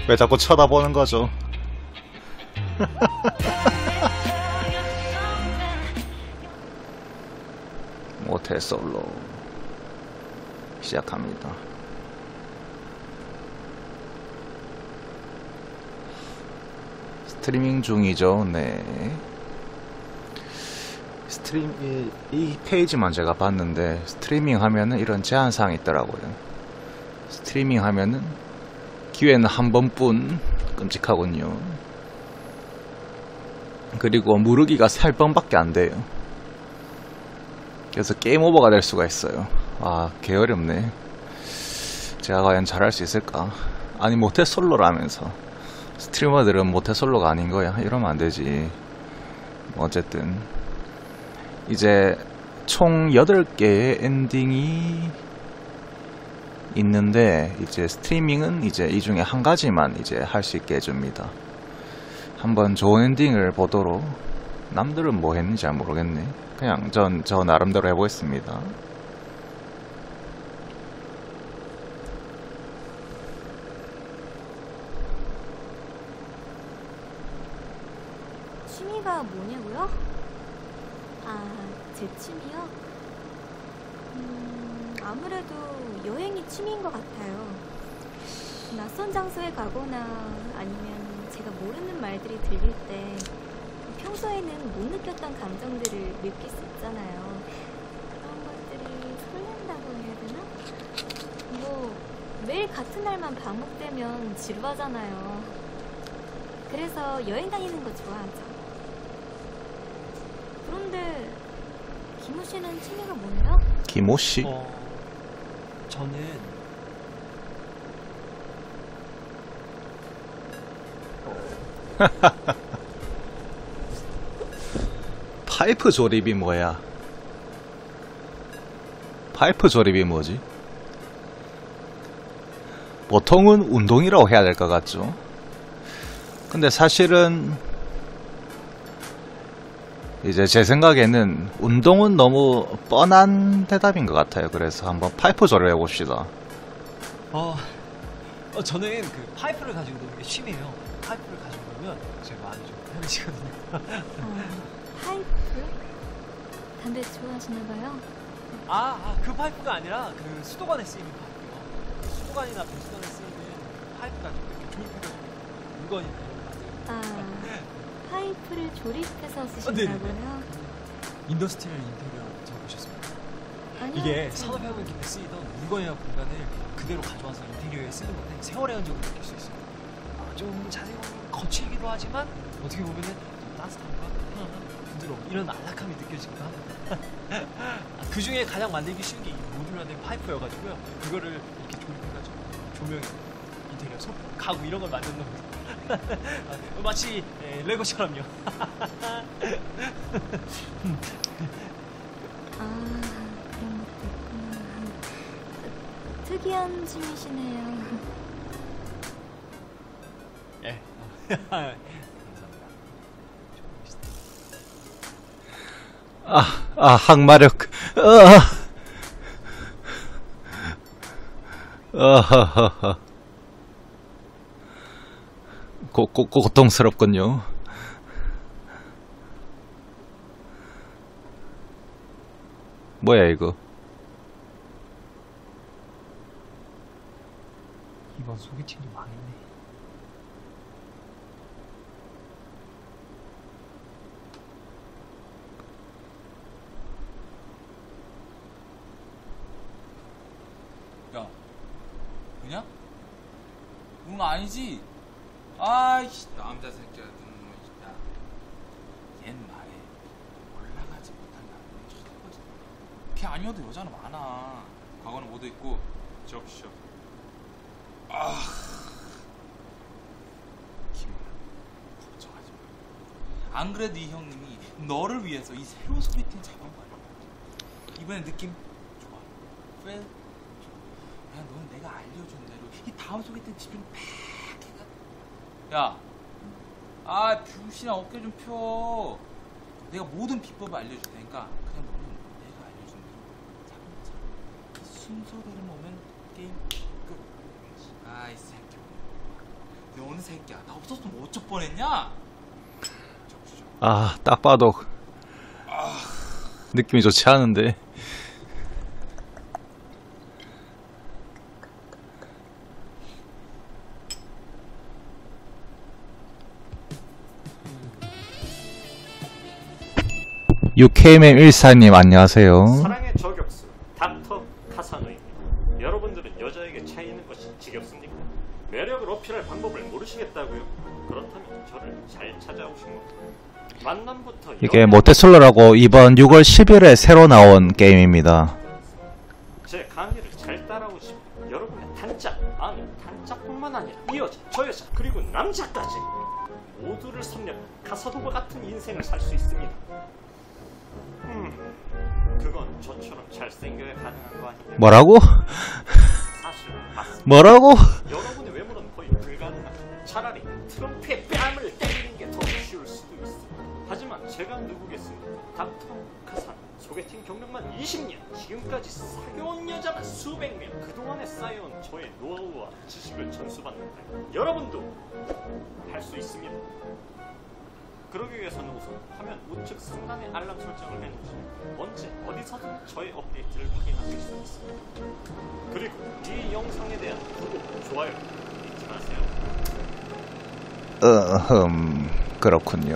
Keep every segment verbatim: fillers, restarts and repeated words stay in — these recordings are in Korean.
왜 자꾸 쳐다보는 거죠? 모태 솔로 시작합니다. 스트리밍 중이죠. 네. 스트림 이, 이 페이지만 제가 봤는데 스트리밍 하면은 이런 제한사항이 있더라고요. 스트리밍 하면은 기회는 한 번뿐. 끔찍하군요. 그리고 무르기가 세 번밖에 안 돼요. 그래서 게임 오버가 될 수가 있어요. 아, 개어렵네. 제가 과연 잘할 수 있을까? 아니, 모태 솔로라면서 스트리머들은 모태 솔로가 아닌 거야. 이러면 안 되지. 어쨌든 이제 총 여덟 개의 엔딩이 있는데, 이제 스트리밍은 이제 이 중에 한 가지만 이제 할 수 있게 해줍니다. 한번 좋은 엔딩을 보도록. 남들은 뭐 했는지 잘 모르겠네. 그냥 전 저 나름대로 해보겠습니다. 취미가 뭐냐고요? 아, 제 취미요? 음, 아무래도 여행이 취미인 것 같아요. 낯선 장소에 가거나 아니면 제가 모르는 말들이 들릴 때 평소에는 못 느꼈던 감정들을 느낄 수 있잖아요. 그런 것들이 설렌다고 해야 되나? 뭐 매일 같은 날만 반복되면 지루하잖아요. 그래서 여행 다니는 거 좋아하죠. 그런데 김호 씨는 취미가 뭐예요? 김호 씨? 어, 저는 파이프 조립이 뭐야? 파이프 조립이 뭐지? 보통은 운동이라고 해야 될 것 같죠? 근데 사실은 이제 제 생각에는 운동은 너무 뻔한 대답인 것 같아요. 그래서 한번 파이프 조립해 봅시다. 어, 어 저는 그 파이프를 가지고 노는 게 취미예요. 파이프를 가지고 놀면 제가 마음이 좀 편해지거든요. 어, 파이프? 담배 좋아하시나봐요? 아, 아, 그 파이프가 아니라 그 수도관에 쓰이는 파이프요. 수도관이나 배수관에 쓰이는 파이프 가지고 이렇게 조립해가지고 물건인데. 아, 파이프를 조립해서 어, 쓰신다고요? 인더스트리얼 인테리어 들어보셨습니까? 아니요. 이게 저- 산업혁명 때 쓰이던 물건이나 공간을 그대로 가져와서 인테리어에 쓰는 건데 세월의 흔적을 느낄 수 있어요. 아, 좀 자세히 보면 거칠기도 하지만 어떻게 보면은 좀 따뜻함과 편안함, 부드러움 이런 안락함이 느껴지기도 합니다. 아, 그 중에 가장 만들기 쉬운 게 이 모듈화된 파이프여가지고요. 그거를 이렇게 조립해가지고 조명, 인테리어, 소품, 가구 이런 걸 만드는 겁니다. 아, 마치 에, 레고처럼요. 아, 그런 것도 있구나. 특- 특이한 취미시네요. 예. 감사합니다. 아, 아, 항마력. 아, 아하하하. 고, 고, 고통스럽군요. 뭐야, 이거? 이번 소개팅도 망했네. 야, 그냐? 응, 아니지? 아이씨, 남자 새끼야, 너 진짜. 얜 말에 올라가지 못한 남자의 최고지. 걔 아니어도 여자는 많아. 과거는 모두 있고, 접쇼. 아, 김은아, 걱정하지 마. 안 그래도 이 형님이 너를 위해서 이 새로운 소개팅 잡은 거야. 이번에 느낌 좋아. 왜? 야, 넌 내가 알려준 대로 이 다음 소개팅 집중 팍 해가. 야, 아, 뷰신아 어깨 좀 펴. 내가 모든 비법을 알려줄 테니까 그냥 너는 내가 알려준 대로 차근차근 순서대로 오면 게임 끝. 아이 새끼, 너는 새끼야 나 없었으면 어쩔 뻔했냐? 아, 딱 봐도 느낌이 좋지 않은데. 유케이엠 일사님 안녕하세요. 사랑의 저격수 닥터 카사노입니다. 여러분들은 여자에게 차이는 것이 지겹습니까? 매력을 어필할 방법을 모르시겠다고요? 그렇다면 저를 잘 찾아오신 겁니다. 만남부터 이게 모태솔로라고 이번 유월 십일에 새로 나온 게임입니다. 제 강의를 잘 따라오시면 여러분의 단짝, 아니 단짝뿐만 아니라 이 여자, 저 여자, 그리고 남자까지 모두를 섭렵한 카사노바 같은 인생을 살 수 있습니다. 음, 그건 저처럼 잘생겨야 가능한 거 아니냐? 뭐라고? 사실 맞습니다. 뭐라고? 여러분의 외모는 거의 불가능한. 차라리 트럼프의 뺨을 때리는 게 더 쉬울 수도 있어. 하지만 제가 누구겠습니까? 닥터 카산 소개팅 경력만 이십 년, 지금까지 사귀어온 여자만 수백 명. 그동안에 쌓여온 저의 노하우와 지식을 전수받는다. 여러분도 할 수 있습니다. 그러기 위해서는 우선 화면 우측 상단에 알람 설정을 해놓으시면 언제 어디서든 저의 업데이트를 확인하실 수 있습니다. 그리고 이 영상에 대한 구독, 좋아요 잊지 마세요. 어흠, 그렇군요.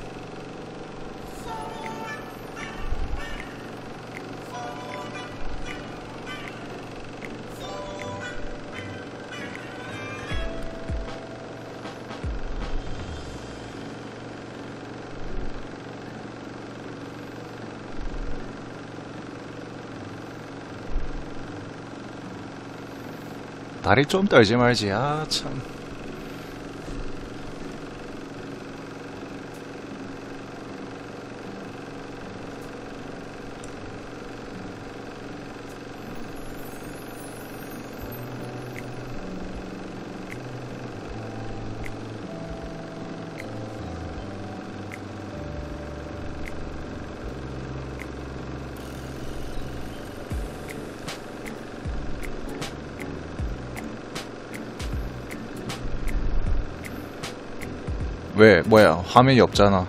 다리 좀 떨지 말지. 아 참. 왜 뭐야 화면이 없잖아.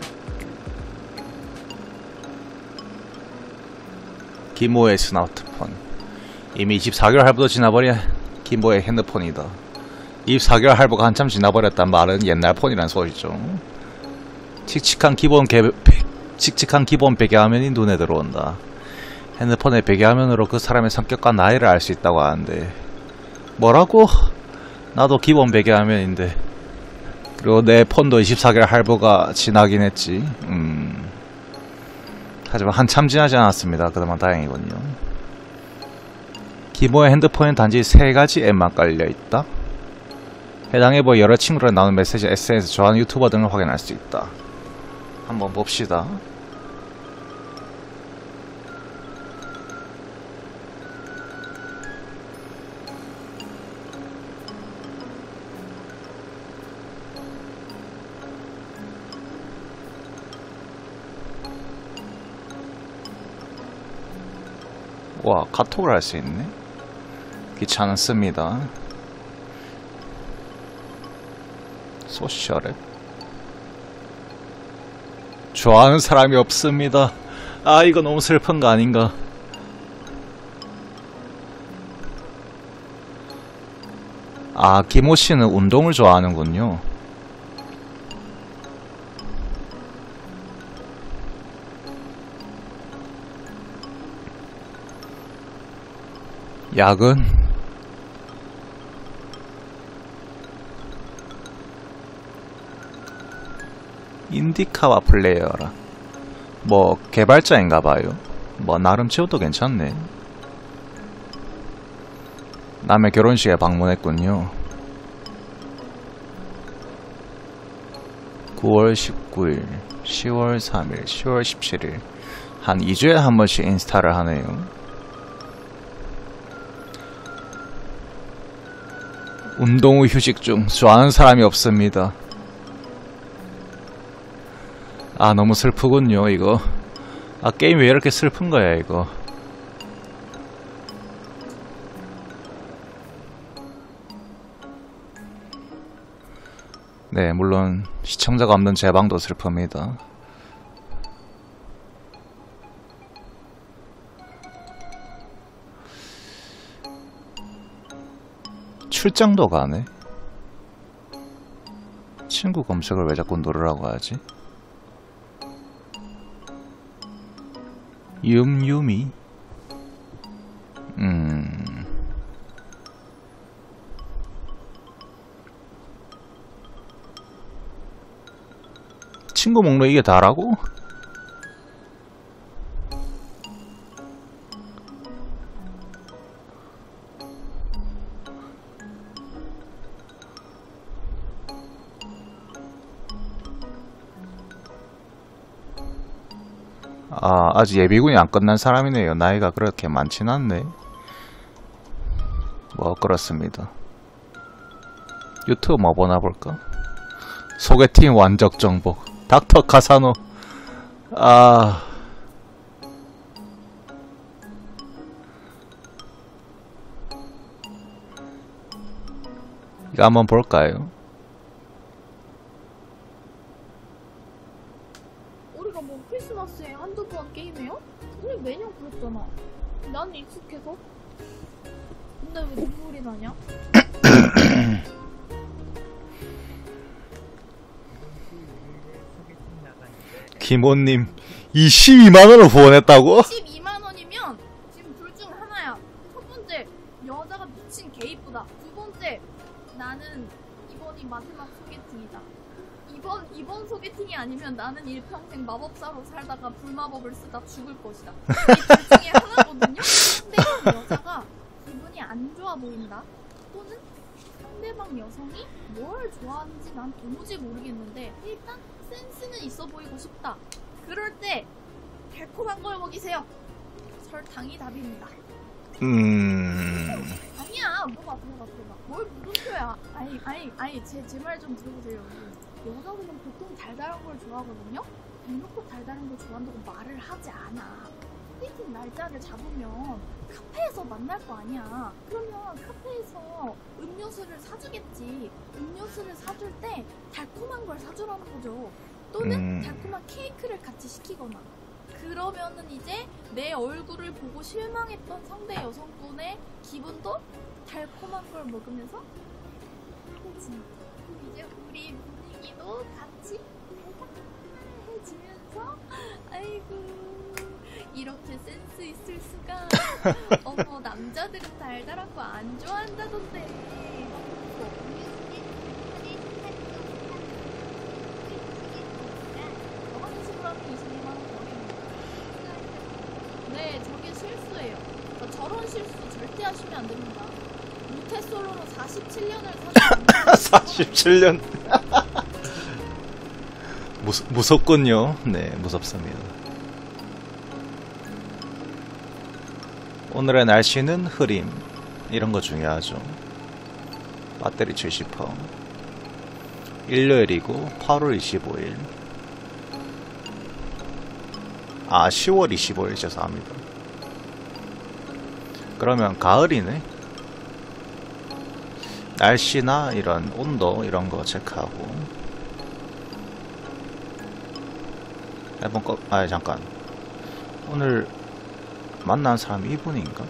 김모의 스마트폰 이미 이십사 개월 할부도 지나버려. 김모의 핸드폰이다. 이십사 개월 할부가 한참 지나버렸단 말은 옛날 폰이란 소리죠. 칙칙한 기본 개, 칙칙한 기본 배경화면이 눈에 들어온다. 핸드폰의 배경화면으로 그 사람의 성격과 나이를 알 수 있다고 하는데 뭐라고? 나도 기본 배경화면인데. 그리고 내 폰도 이십사 개월 할부가 지나긴 했지. 음. 하지만 한참 지나지 않았습니다. 그나마 다행이군요. 기모의 핸드폰엔 단지 세 가지 앱만 깔려있다. 해당 앱의 여러 친구랑 나오는 메시지, 에스엔에스, 좋아하는 유튜버 등을 확인할 수 있다. 한번 봅시다. 와, 카톡을 할 수 있네? 귀찮습니다. 소셜앱. 좋아하는 사람이 없습니다. 아, 이거 너무 슬픈 거 아닌가? 아, 김호씨는 운동을 좋아하는군요. 야근? 인디카와 플레이어라. 뭐 개발자인가봐요. 뭐 나름 지어도 괜찮네. 남의 결혼식에 방문했군요. 구월 십구일, 시월 삼일, 시월 십칠일 한 이 주에 한 번씩 인스타를 하네요. 운동 후 휴식 중 좋아하는 사람이 없습니다. 아, 너무 슬프군요 이거. 아, 게임 왜 이렇게 슬픈 거야 이거. 네, 물론 시청자가 없는 제 방도 슬픕니다. 출장도 가네. 친구 검색을 왜 자꾸 누르라고 하지? 윰유미. 음. 친구 목록 이게 다라고? 아, 아직 예비군이 안 끝난 사람이네요. 나이가 그렇게 많진 않네. 뭐 그렇습니다. 유튜브 뭐 보나 볼까? 소개팅 완적 정복. 닥터 카사노. 아. 이거 한번 볼까요? 우리가 뭐 크리스마스에 한두 번 게임해요? 우리 매년 그랬잖아. 난 익숙해서. 근데 왜 눈물이 나냐? 김호님 이십이만 원을 후원했다고? 십이만 원이면 지금 둘 중 하나야. 첫 번째, 여자가 미친 개 이쁘다. 두 번째, 나는 이번이 마지막 소개팅이다. 이번, 이번 소개팅이 아니면 나는 일평생 마법사로 살다가 불마법을 쓰다 죽을 것이다. 이 둘 중에 하나거든요? 상대방 여자가 기분이 안 좋아 보인다. 또는 상대방 여성이 뭘 좋아하는지 난 도무지 모르겠는데 일단 센스는 있어 보이고 싶다. 그럴 때 달콤한 걸 먹이세요. 설탕이 답입니다. 음... 아니야, 뭐가 들어가 들어가. 뭘 물음표야. 아니 아니 아니 제 제 말 좀 들어보세요. 여자들은 보통 달달한 걸 좋아하거든요. 대놓고 달달한 걸 좋아한다고 말을 하지 않아. 소개팅 날짜를 잡으면 카페에서 만날 거 아니야. 그러면 카페에서 음료수를 사주겠지. 음료수를 사줄 때 달콤한 걸 사주라는 거죠. 또는 음. 달콤한 케이크를 같이 시키거나. 그러면은 이제 내 얼굴을 보고 실망했던 상대 여성분의 기분도 달콤한 걸 먹으면서 해지. 이제 우리 분위기도 같이 해지면서 아이고 이렇게 센스 있을 수가. 어머 남자들은 달달한 거 안 좋아한다던데. 저런 식으로 하면 이십이만 원 버립니다. 네, 저게 실수예요. 그러니까 저런 실수 절대 하시면 안 됩니다. 모태솔로로 사십칠 년을 사는 사십칠 년. 무서, 무섭군요. 네, 무섭습니다. 오늘의 날씨는 흐림. 이런 거 중요하죠. 배터리 칠십 퍼센트. 일요일이고 팔월 이십오일. 아, 시월 이십오일 죄송합니다. 그러면 가을이네. 날씨나 이런 온도 이런 거 체크하고 한번 꺼. 아 잠깐. 오늘 만난 사람이 이분인가?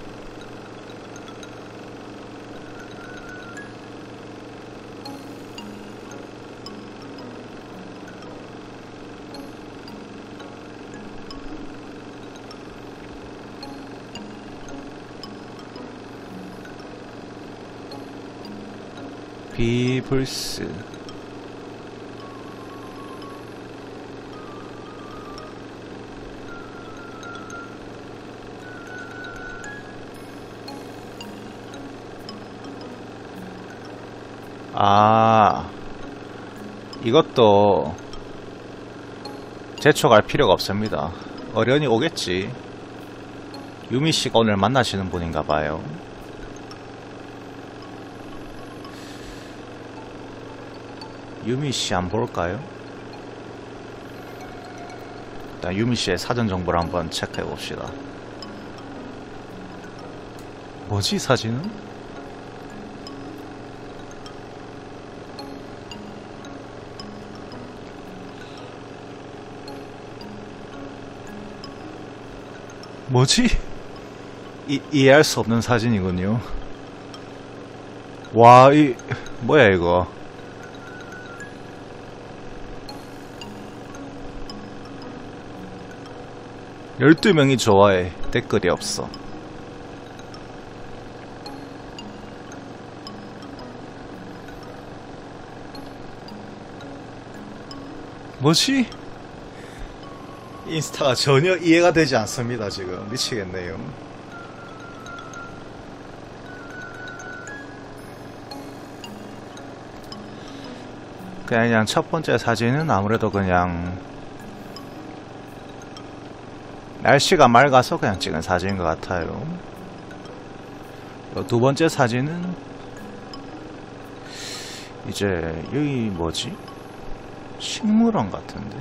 비블스. 아, 이것도 재촉할 필요가 없습니다. 어련히 오겠지. 유미씨가 오늘 만나시는 분인가봐요. 유미씨 한번 볼까요? 일단 유미씨의 사전 정보를 한번 체크해 봅시다. 뭐지 이 사진은? 뭐지? 이, 이해할 수 없는 사진이군요. 와, 이 뭐야 이거? 열두 명이 좋아해. 댓글이 없어. 뭐지? 인스타가 전혀 이해가 되지 않습니다. 지금 미치겠네요. 그냥 첫 번째 사진은 아무래도 그냥 날씨가 맑아서 그냥 찍은 사진인 것 같아요. 두 번째 사진은 이제 여기 뭐지? 식물원 같은데?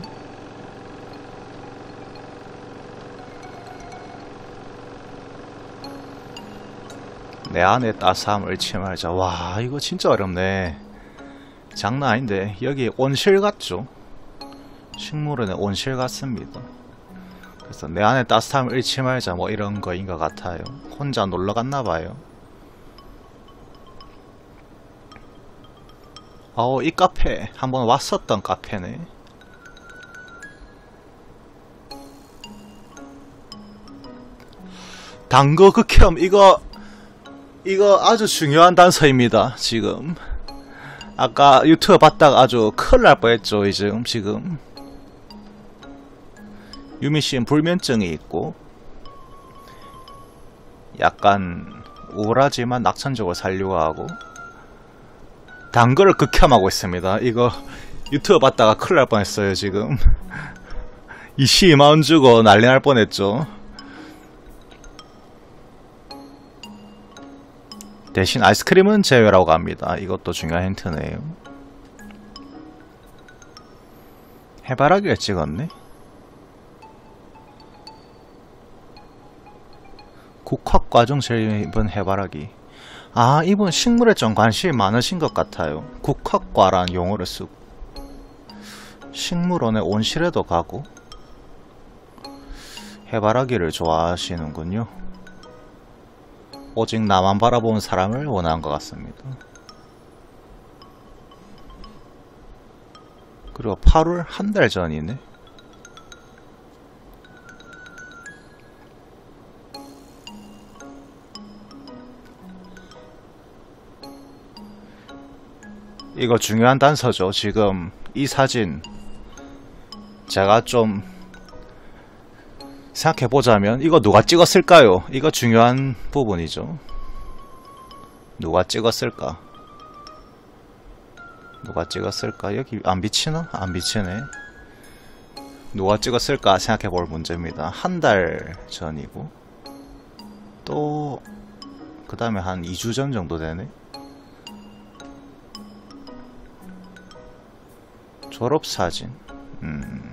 내 안에 따스함을 잃지 말자. 와, 이거 진짜 어렵네. 장난 아닌데. 여기 온실 같죠? 식물원의 온실 같습니다. 그래서 내 안에 따스함을 잃지 말자 뭐 이런 거인 것 같아요. 혼자 놀러 갔나봐요. 어우, 이 카페 한번 왔었던 카페네. 단거 극혐. 이거 이거 아주 중요한 단서입니다. 지금 아까 유튜브 봤다가 아주 큰일 날 뻔했죠. 지금 지금 유미씨는 불면증이 있고 약간 우울하지만 낙천적으로 살려고 하고 단거를 극혐하고 있습니다. 이거 유튜브 봤다가 큰일 날 뻔했어요. 지금 이십이만 원 주고 난리 날 뻔했죠. 대신 아이스크림은 제외라고 합니다. 이것도 중요한 힌트네요. 해바라기를 찍었네. 국학과정 제일 이번 해바라기. 아, 이분 식물에 좀 관심이 많으신 것 같아요. 국학과란 용어를 쓰고 식물원의 온실에도 가고 해바라기를 좋아하시는군요. 오직 나만 바라보는 사람을 원하는 것 같습니다. 그리고 팔월 한 달 전이네. 이거 중요한 단서죠. 지금 이 사진 제가 좀 생각해보자면 이거 누가 찍었을까요? 이거 중요한 부분이죠. 누가 찍었을까? 누가 찍었을까? 여기 안 비치나? 안 비치네. 누가 찍었을까 생각해볼 문제입니다. 한 달 전이고 또 그 다음에 한 이 주 전 정도 되네. 졸업사진. 음...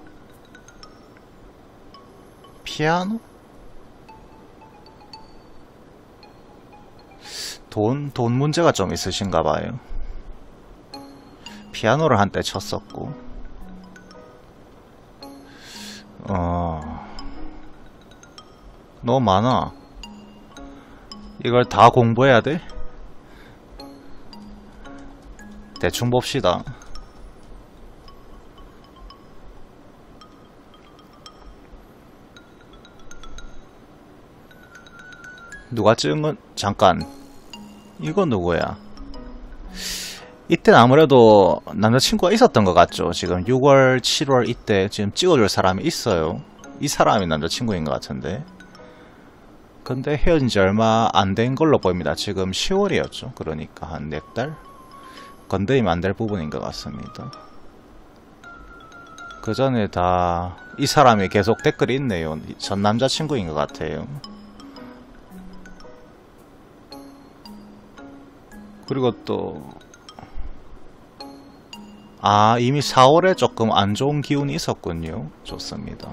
피아노? 돈, 돈 문제가 좀 있으신가 봐요. 피아노를 한때 쳤었고. 어... 너무 많아. 이걸 다 공부해야 돼? 대충 봅시다. 누가 찍은 건 잠깐 이거 누구야? 이때는 아무래도 남자친구가 있었던 것 같죠. 지금 유월, 칠월 이때 지금 찍어줄 사람이 있어요. 이 사람이 남자친구인 것 같은데 근데 헤어진 지 얼마 안 된 걸로 보입니다. 지금 시월이었죠. 그러니까 한 네 달? 건드리면 안 될 부분인 것 같습니다. 그 전에 다 이 사람이 계속 댓글이 있네요. 전 남자친구인 것 같아요. 그리고 또 아, 이미 사월에 조금 안 좋은 기운이 있었군요. 좋습니다.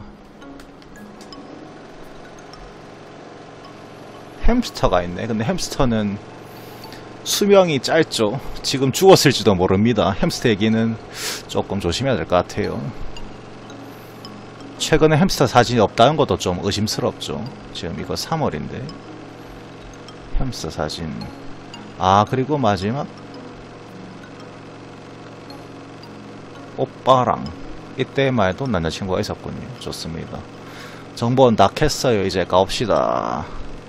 햄스터가 있네. 근데 햄스터는 수명이 짧죠. 지금 죽었을지도 모릅니다. 햄스터 얘기는 조금 조심해야 될 것 같아요. 최근에 햄스터 사진이 없다는 것도 좀 의심스럽죠. 지금 이거 삼월인데 햄스터 사진. 아 그리고 마지막 오빠랑 이때만 해도 남자친구가 있었군요. 좋습니다. 정보는 다 캤어요. 이제 가봅시다.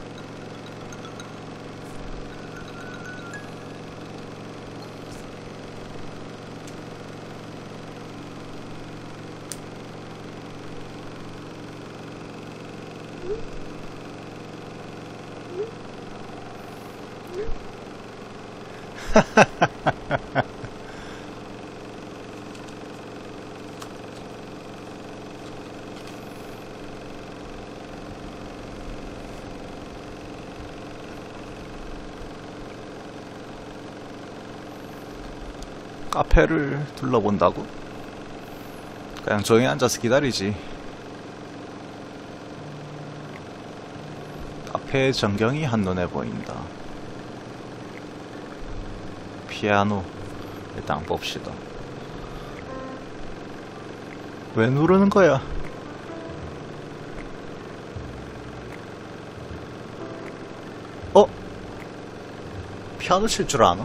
카페를 둘러본다고? 그냥 조용히 앉아서 기다리지. 카페의 전경이 한눈에 보인다. 피아노 일단 봅시다. 왜 누르는 거야? 어? 피아노 칠 줄 아나?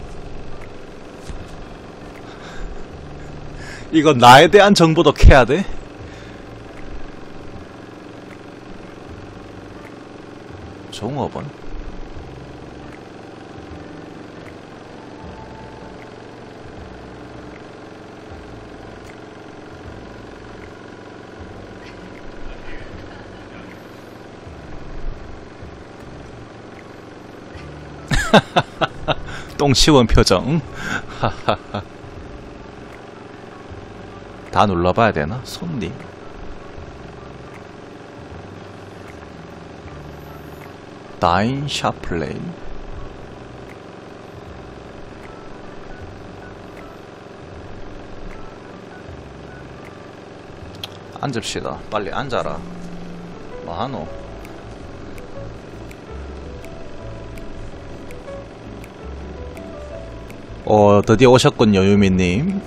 이거 나에 대한 정보도 캐야 돼? 종업원? 똥 치운 표정. 다 눌러봐야 되나? 손님. 다인 샤플레이. 앉읍시다. 빨리 앉아라. 뭐하노? 어, 드디어 오셨군요, 유미님.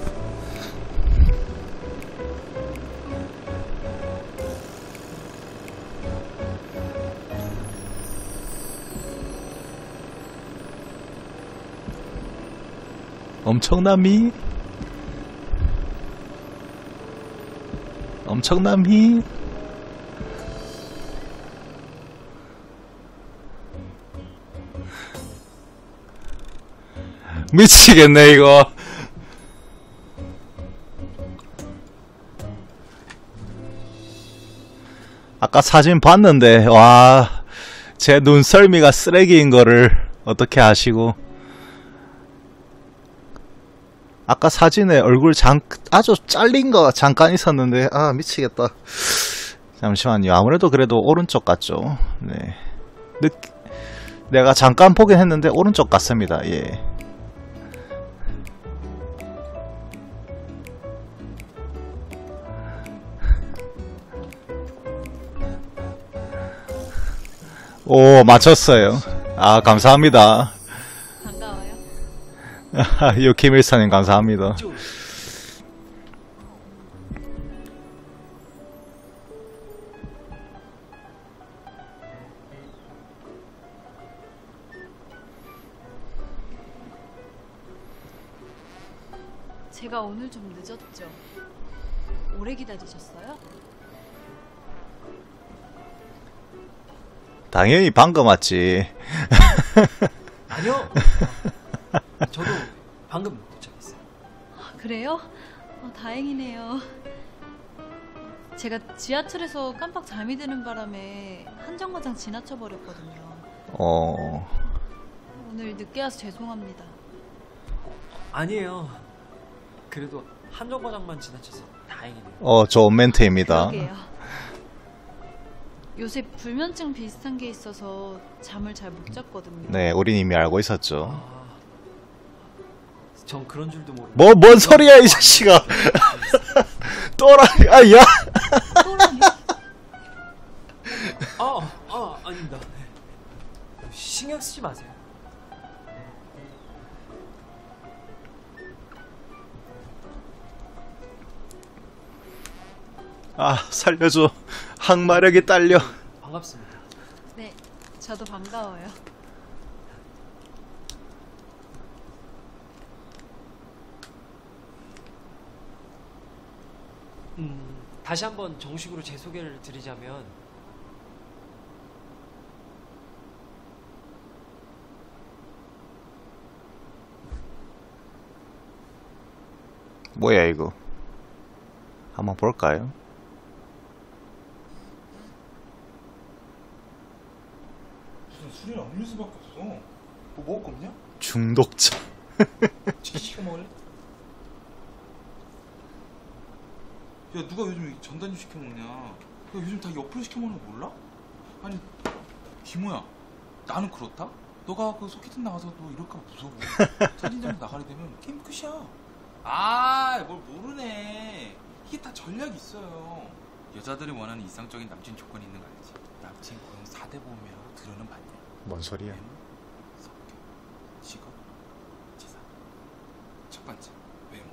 엄청남이? 엄청남이? 미치겠네 이거. 아까 사진 봤는데 와, 제 눈썰미가 쓰레기인 거를 어떻게 아시고. 아까 사진에 얼굴 잠, 아주 잘린 거 잠깐 있었는데, 아, 미치겠다. 잠시만요. 아무래도 그래도 오른쪽 같죠? 네. 느, 내가 잠깐 보긴 했는데, 오른쪽 같습니다. 예. 오, 맞췄어요. 아, 감사합니다. 유키밀사님 감사합니다. 제가 오늘 좀 늦었죠? 오래 기다리셨어요? 당연히 방금 왔지. 아니요. 저도 방금 도착했어요. 아, 그래요? 어, 다행이네요. 제가 지하철에서 깜빡 잠이 드는 바람에 한정거장 지나쳐 버렸거든요. 어. 오늘 늦게 와서 죄송합니다. 아니에요. 그래도 한정거장만 지나쳐서 다행이네요. 어, 좋은 멘트입니다. 그러게요. 요새 불면증 비슷한 게 있어서 잠을 잘 못 잤거든요. 네, 우린 이미 알고 있었죠. 아, 전 그런 줄도 모르고. 뭐, 뭔 소리야, 이 자식아! 또라이, 아, 야! 또라니? 아, 아, 아닙니다. 신경 쓰지 마세요. 아, 살려줘. 항마력이 딸려. 반갑습니다. 네, 저도 반가워요. 음, 다시 한번 정식으로 제 소개를 드리자면 뭐야 이거? 한번 볼까요? 무슨 술이나 음료수밖에 없어. 뭐 먹을 거 없냐? 중독자. 치킨 시켜 먹을래? 야 누가 요즘 전단지 시켜 먹냐? 야 요즘 다 옆으로 시켜 먹는 거 몰라? 아니 김호야 나는 그렇다? 너가 그 소개팅 나가서도 이럴까 봐 무서워. 사진장 나가게 되면 게임 끝이야. 아 뭘 모르네. 이게 다 전략이 있어요. 여자들이 원하는 이상적인 남친 조건이 있는 거 알지? 남친 고용 사 대 보험이라고 들어는 봤냐? 뭔 소리야? 외모, 성격, 직업, 재산. 첫 번째 외모.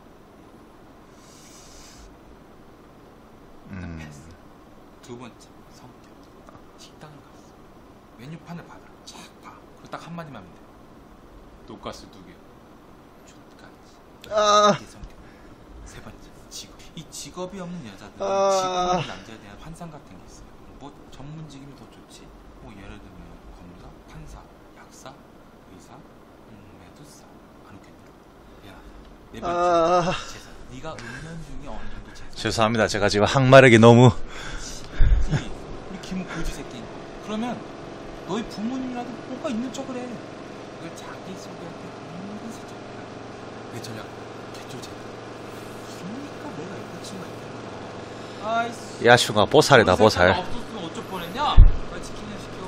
음. 패스. 두 번째 성격. 식당을 갔어. 메뉴판을 받아. 쫙 봐. 그리고 딱 한마디만 하면 돼. 돈가스 두 개. 족같이. 아. 이게 성격. 세 번째 직업. 이 직업이 없는 여자들은 아. 직업 없는 남자에 대한 환상 같은 게 있어요. 뭐 전문직이면 더 좋지. 뭐 예를 들면 검사, 판사, 약사, 의사, 음, 매도사. 안 웃겠냐? 야, 네 번째 아. 재산. 네가 은연중에 어느 정도 재산. 죄송합니다. 제가 지금 항마력이 너무. 이, 우리 김우 거지 새끼. 그러면 너희 부모님이라도 뭐가 있는 척을 해. 그걸 자기 소개할 때 은근 살짝 내 전략 개쫄제. 그러니까 내가 이거 친구가 있는 거야. 아이씨. 야슈가 보살이다 보살. 없었으면 어쩔 뻔했냐? 빨리 치킨이나 시켜.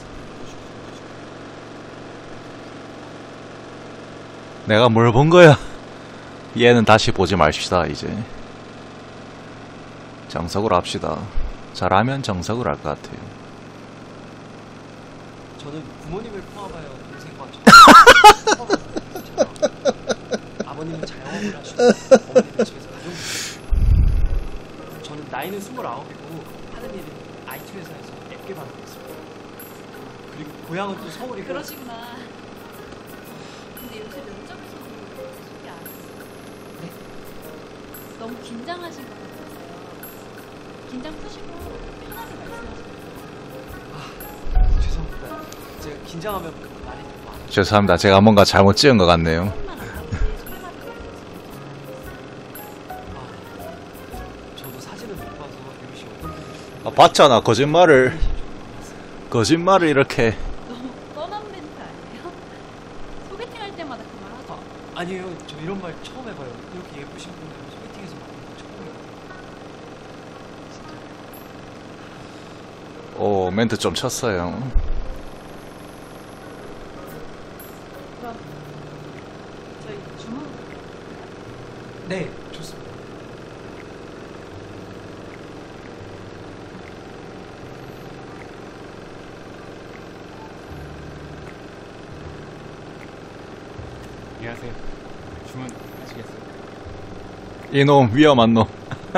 내가 뭘 본 거야? 얘는 다시 보지 맙시다 이제. 정석으로 합시다. 잘하면 정석으로 할 것 같아요. 저는 부모님을 포함하여 동생과 저 아버님은 자영업을 하시고 어머니는 집에서 가정주부. 저는 나이는 스물아홉이고 하는 일은 아이티 회사에서 앱 개발하고 있습니다. 그리고 고향은 또 서울이고. 그러시구나. 근데 요새 면접에서도 소개 안 했어요. 네? 너무 긴장하신 것 같아서요. 긴장 푸시고 편하게 말씀하세요. 아, 죄송합니다. 제가 긴장하면 말이 좀 많아요. 죄송합니다. 제가 뭔가 잘못 찍은 것 같네요. 소개만 안 하는데 소개받을 것 같아서. 아, 저도 사진을 못 봐서 유미 씨 어떤 분인지 아, 봤잖아. 거짓말을. 거짓말을 이렇게. 너무 뻔한 멘트 아니에요? 소개팅 할 때마다 그 말 하죠. 아, 아니에요. 저 이런 말 처음 해봐요. 이렇게 예쁘신 분들 소개팅에서 만나는 거 처음이에요. 오, 멘트 좀 쳤어요. 그럼 저희 주문. 네, 좋습니다. 안녕하세요. 주문 하시겠어요? 이놈 위험한 놈.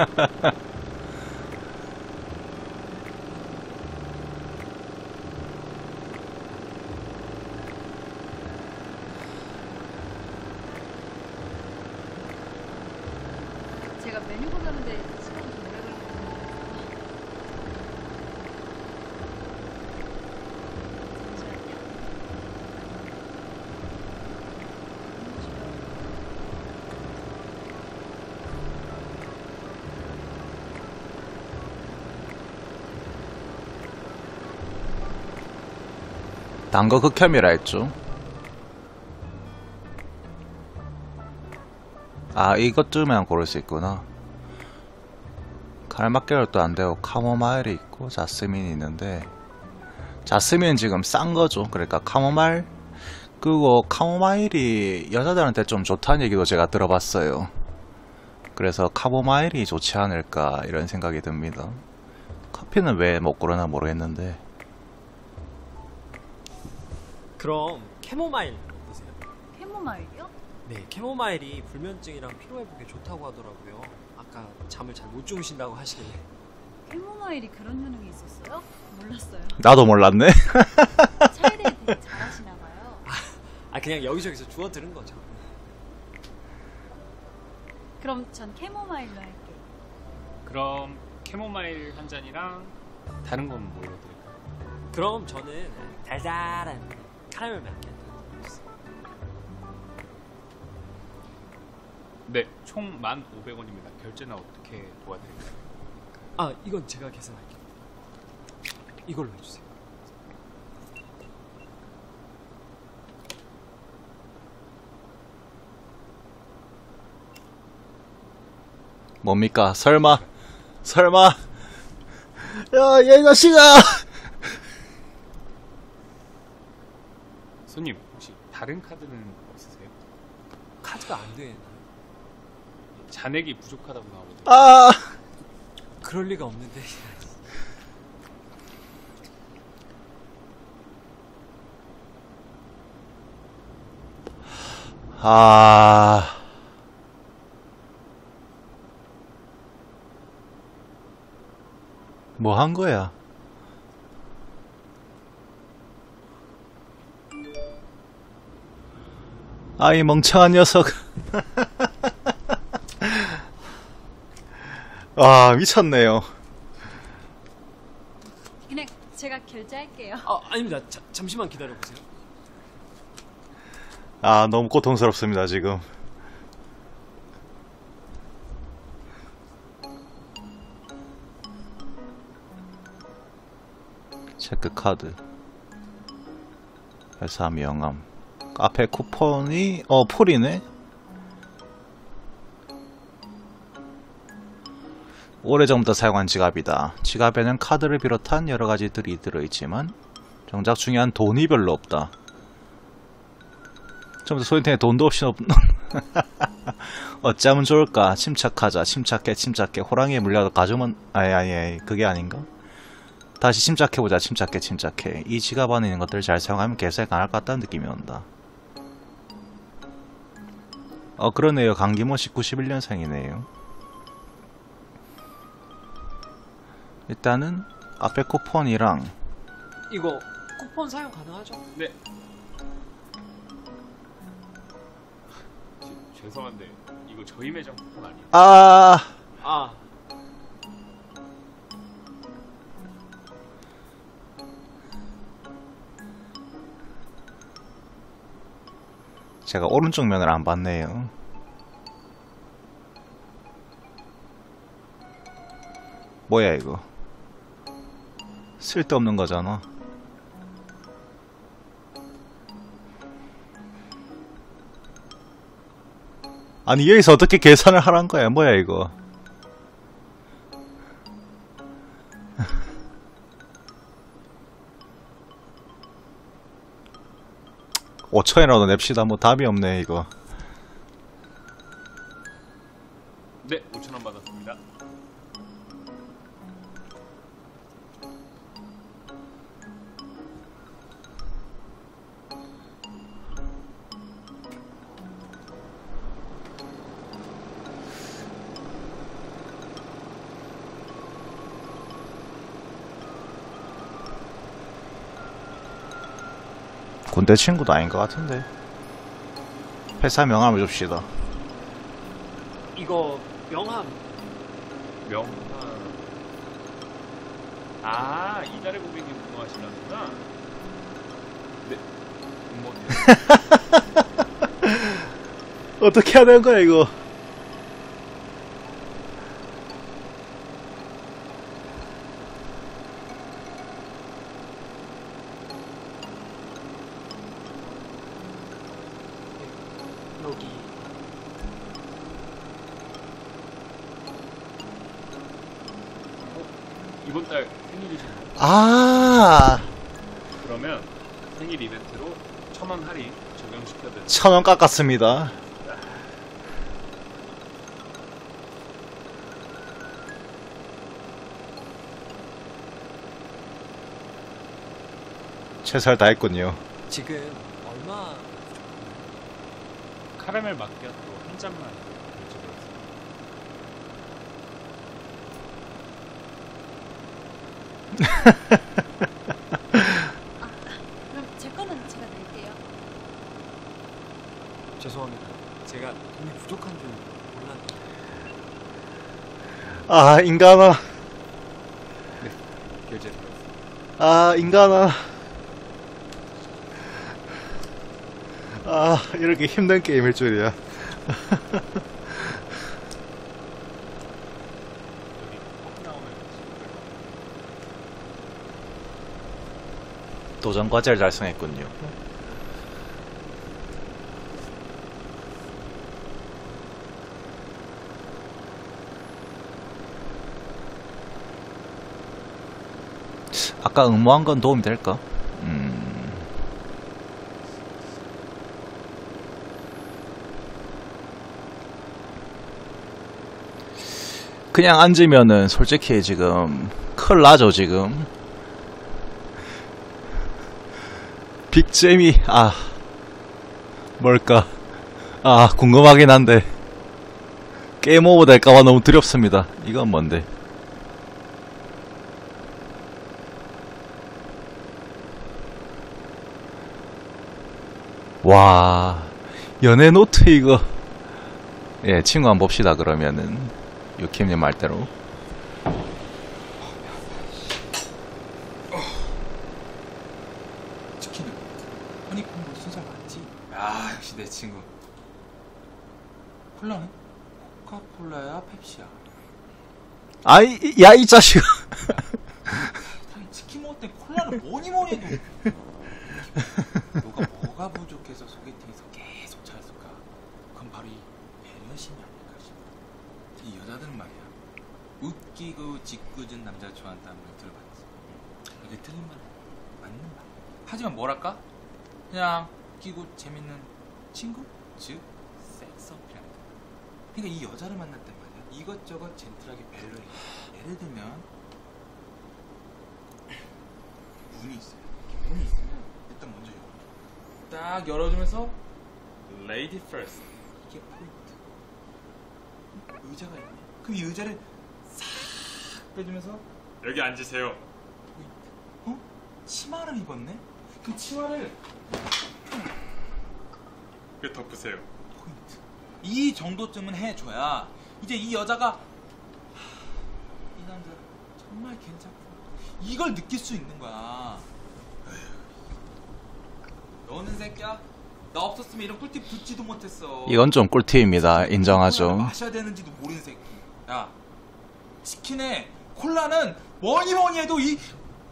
제가 메뉴 보자는데 시간이 좀 오래 걸리거든요. 잠시만요. 단거 극혐이라 했죠. 아, 이것쯤에만 고를 수 있구나. 칼막계열도 안 되고 카모마일이 있고 자스민이 있는데, 자스민은 지금 싼 거죠. 그러니까 카모마일, 그리고 카모마일이 여자들한테 좀 좋다는 얘기도 제가 들어봤어요. 그래서 카모마일이 좋지 않을까 이런 생각이 듭니다. 커피는 왜 못 고르나 모르겠는데. 그럼 캐모마일 어떠세요? 캐모마일이요? 네, 캐모마일이 불면증이랑 피로회복에 좋다고 하더라고요. 아까 잠을 잘 못 주무신다고 하시길래. 캐모마일이 그런 효능이 있었어요? 몰랐어요. 나도 몰랐네. 차에 대해 되게 잘하시나 봐요. 아 그냥 여기저기서 주워 들은 거죠. 그럼 전 캐모마일로 할게요. 그럼 캐모마일 한 잔이랑 다른 건 뭘로 드릴까요? 그럼 저는 달달한 카라멜 마키아토. 네, 총 만 오백 원입니다. 결제는 어떻게 도와드릴까요? 아 이건 제가 계산할게요. 이걸로 해주세요. 뭡니까? 설마 설마 야, 얘 자식아! 손님, 혹시 다른 카드는 없으세요? 카드가 안 되나? 잔액이 부족하다고 나오거든요. 아! 그럴 리가 없는데. 아... 뭐 한 거야? 아이 멍청한 녀석. 와 미쳤네요. 그냥 제가 결제할게요. 아 아닙니다. 자, 잠시만 기다려보세요. 아 너무 고통스럽습니다 지금. 체크카드 회사 명함 카페 쿠폰이 어 풀이네. 오래전부터 사용한 지갑이다. 지갑에는 카드를 비롯한 여러가지들이 들어있지만 정작 중요한 돈이 별로 없다. 처음부터 소인탱에 돈도 없이 없... 어쩌면 좋을까. 침착하자. 침착해 침착해. 호랑이에 물려도 가져면 아니 아니 아니 그게 아닌가? 다시 침착해보자. 침착해 침착해. 이 지갑 안에 있는 것들을 잘 사용하면 개수에 강할 것 같다는 느낌이 온다. 어 그러네요. 강기모씨 구십일 년생이네요. 일단은 앞에 쿠폰이랑 이거 쿠폰 사용 가능하죠? 네. 지, 죄송한데 이거 저희 매장 쿠폰 아니에요? 아 아 제가 오른쪽 면을 안 봤네요. 뭐야 이거? 쓸데없는 거잖아. 아니 여기서 어떻게 계산을 하란 거야? 뭐야 이거? 오천이라도 냅시다. 뭐 답이 없네 이거. 네, 오천 원 받았습니다. 군대 친구도 아닌 것 같은데. 회사 명함을 줍시다. 이거 명함. 명함. 아, 이달의 고객님 근무하시는구나. 네, 근무원이요. 어떻게 해야 되는 거야 이거? 여기. 이번 달 생일이신가요? 아, 그러면 생일 이벤트로 천 원 할인 적용시켜드릴게요. 천 원 깎았습니다. 최선을 다했군요. 지금 얼마? 카라멜 마키아토 한 잔만 결제드렸습니다. 그럼 제 거는 제가 낼게요. 죄송합니다. 제가 돈이 부족한 줄 몰랐네요. 아, 인간아. 결제 들었습니다. 아, 인간아. 아, 이렇게 힘든 게임일 줄이야. 여기 꼭 나오는 도전 과제를 달성했군요. 아까 응모한 건 도움이 될까? 음. 그냥 앉으면은 솔직히 지금 큰일 나죠, 지금. 빅잼이, 아, 뭘까? 아, 궁금하긴 한데. 게임 오버 될까봐 너무 두렵습니다. 이건 뭔데? 와, 연애 노트 이거. 예, 친구 한번 봅시다, 그러면은. 유킴님 말대로. 치킨은 아니 그럼 순서 맞지? 야 역시 내 친구. 콜라는? 코카콜라야 펩시야? 아이, 야, 이 자식아. 당연히 치킨 먹을 땐 콜라는 뭐니 뭐니 해도 너가 뭐가 부족해서 소개팅에서 계속 찾았을까? 그건 바로 이 배려심이 아닐까 싶어. 이 여자들은 말이야 웃기고 짓궂은 남자를 좋아한다는 걸 들어봤지. 이게 틀린 말 맞는 말. 하지만 뭐랄까? 그냥 웃기고 재밌는 친구? 즉 섹스 어필하는 거. 그러니까 이 여자를 만날 때 말이야 이것저것 젠틀하게 배려해. 예를 들면 문이 있어요. 이렇게 문이 있으면 일단 먼저 열어. 딱 열어주면서 Lady First. 이게 포인트. 의자가 있네. 그럼 이 의자를 싹 빼주면서 여기 앉으세요. 포인트. 어? 치마를 입었네? 그럼 치마를 그 덮으세요. 포인트. 이 정도쯤은 해줘야 이제 이 여자가 하, 이 남자 정말 괜찮구나 이걸 느낄 수 있는 거야. 에휴. 너는 새끼야 나 없었으면 이런 꿀팁 듣지도 못했어. 이건 좀 꿀팁입니다. 인정하죠. 마셔야 되는지도 모르는 새끼. 야 치킨에 콜라는 뭐니 뭐니 해도 이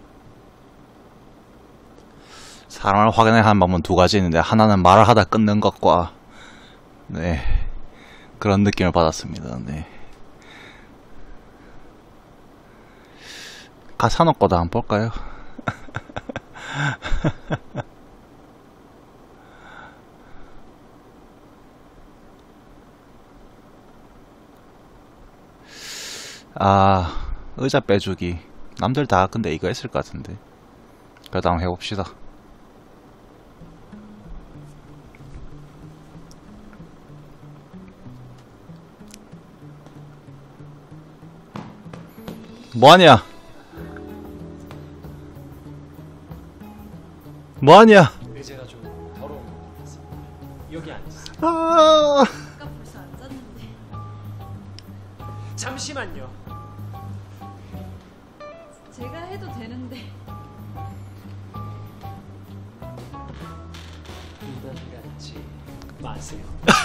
사람을 확인해 하는 방법은 두 가지 있는데 하나는 말을 하다 끊는 것과 네 그런 느낌을 받았습니다. 네. 가사노 거도 한번 볼까요? 아, 의자 빼주기. 남들 다 근데 이거 했을 것 같은데. 그래도 한번 해봅시다. 뭐하냐? 뭐하냐? 의자가 좀 더러운 것 같습니다. 여기 앉으세요. 아, 아까 벌써 앉았는데. 잠시만요. 제가 해도 되는데. 부담 갖지 마세요.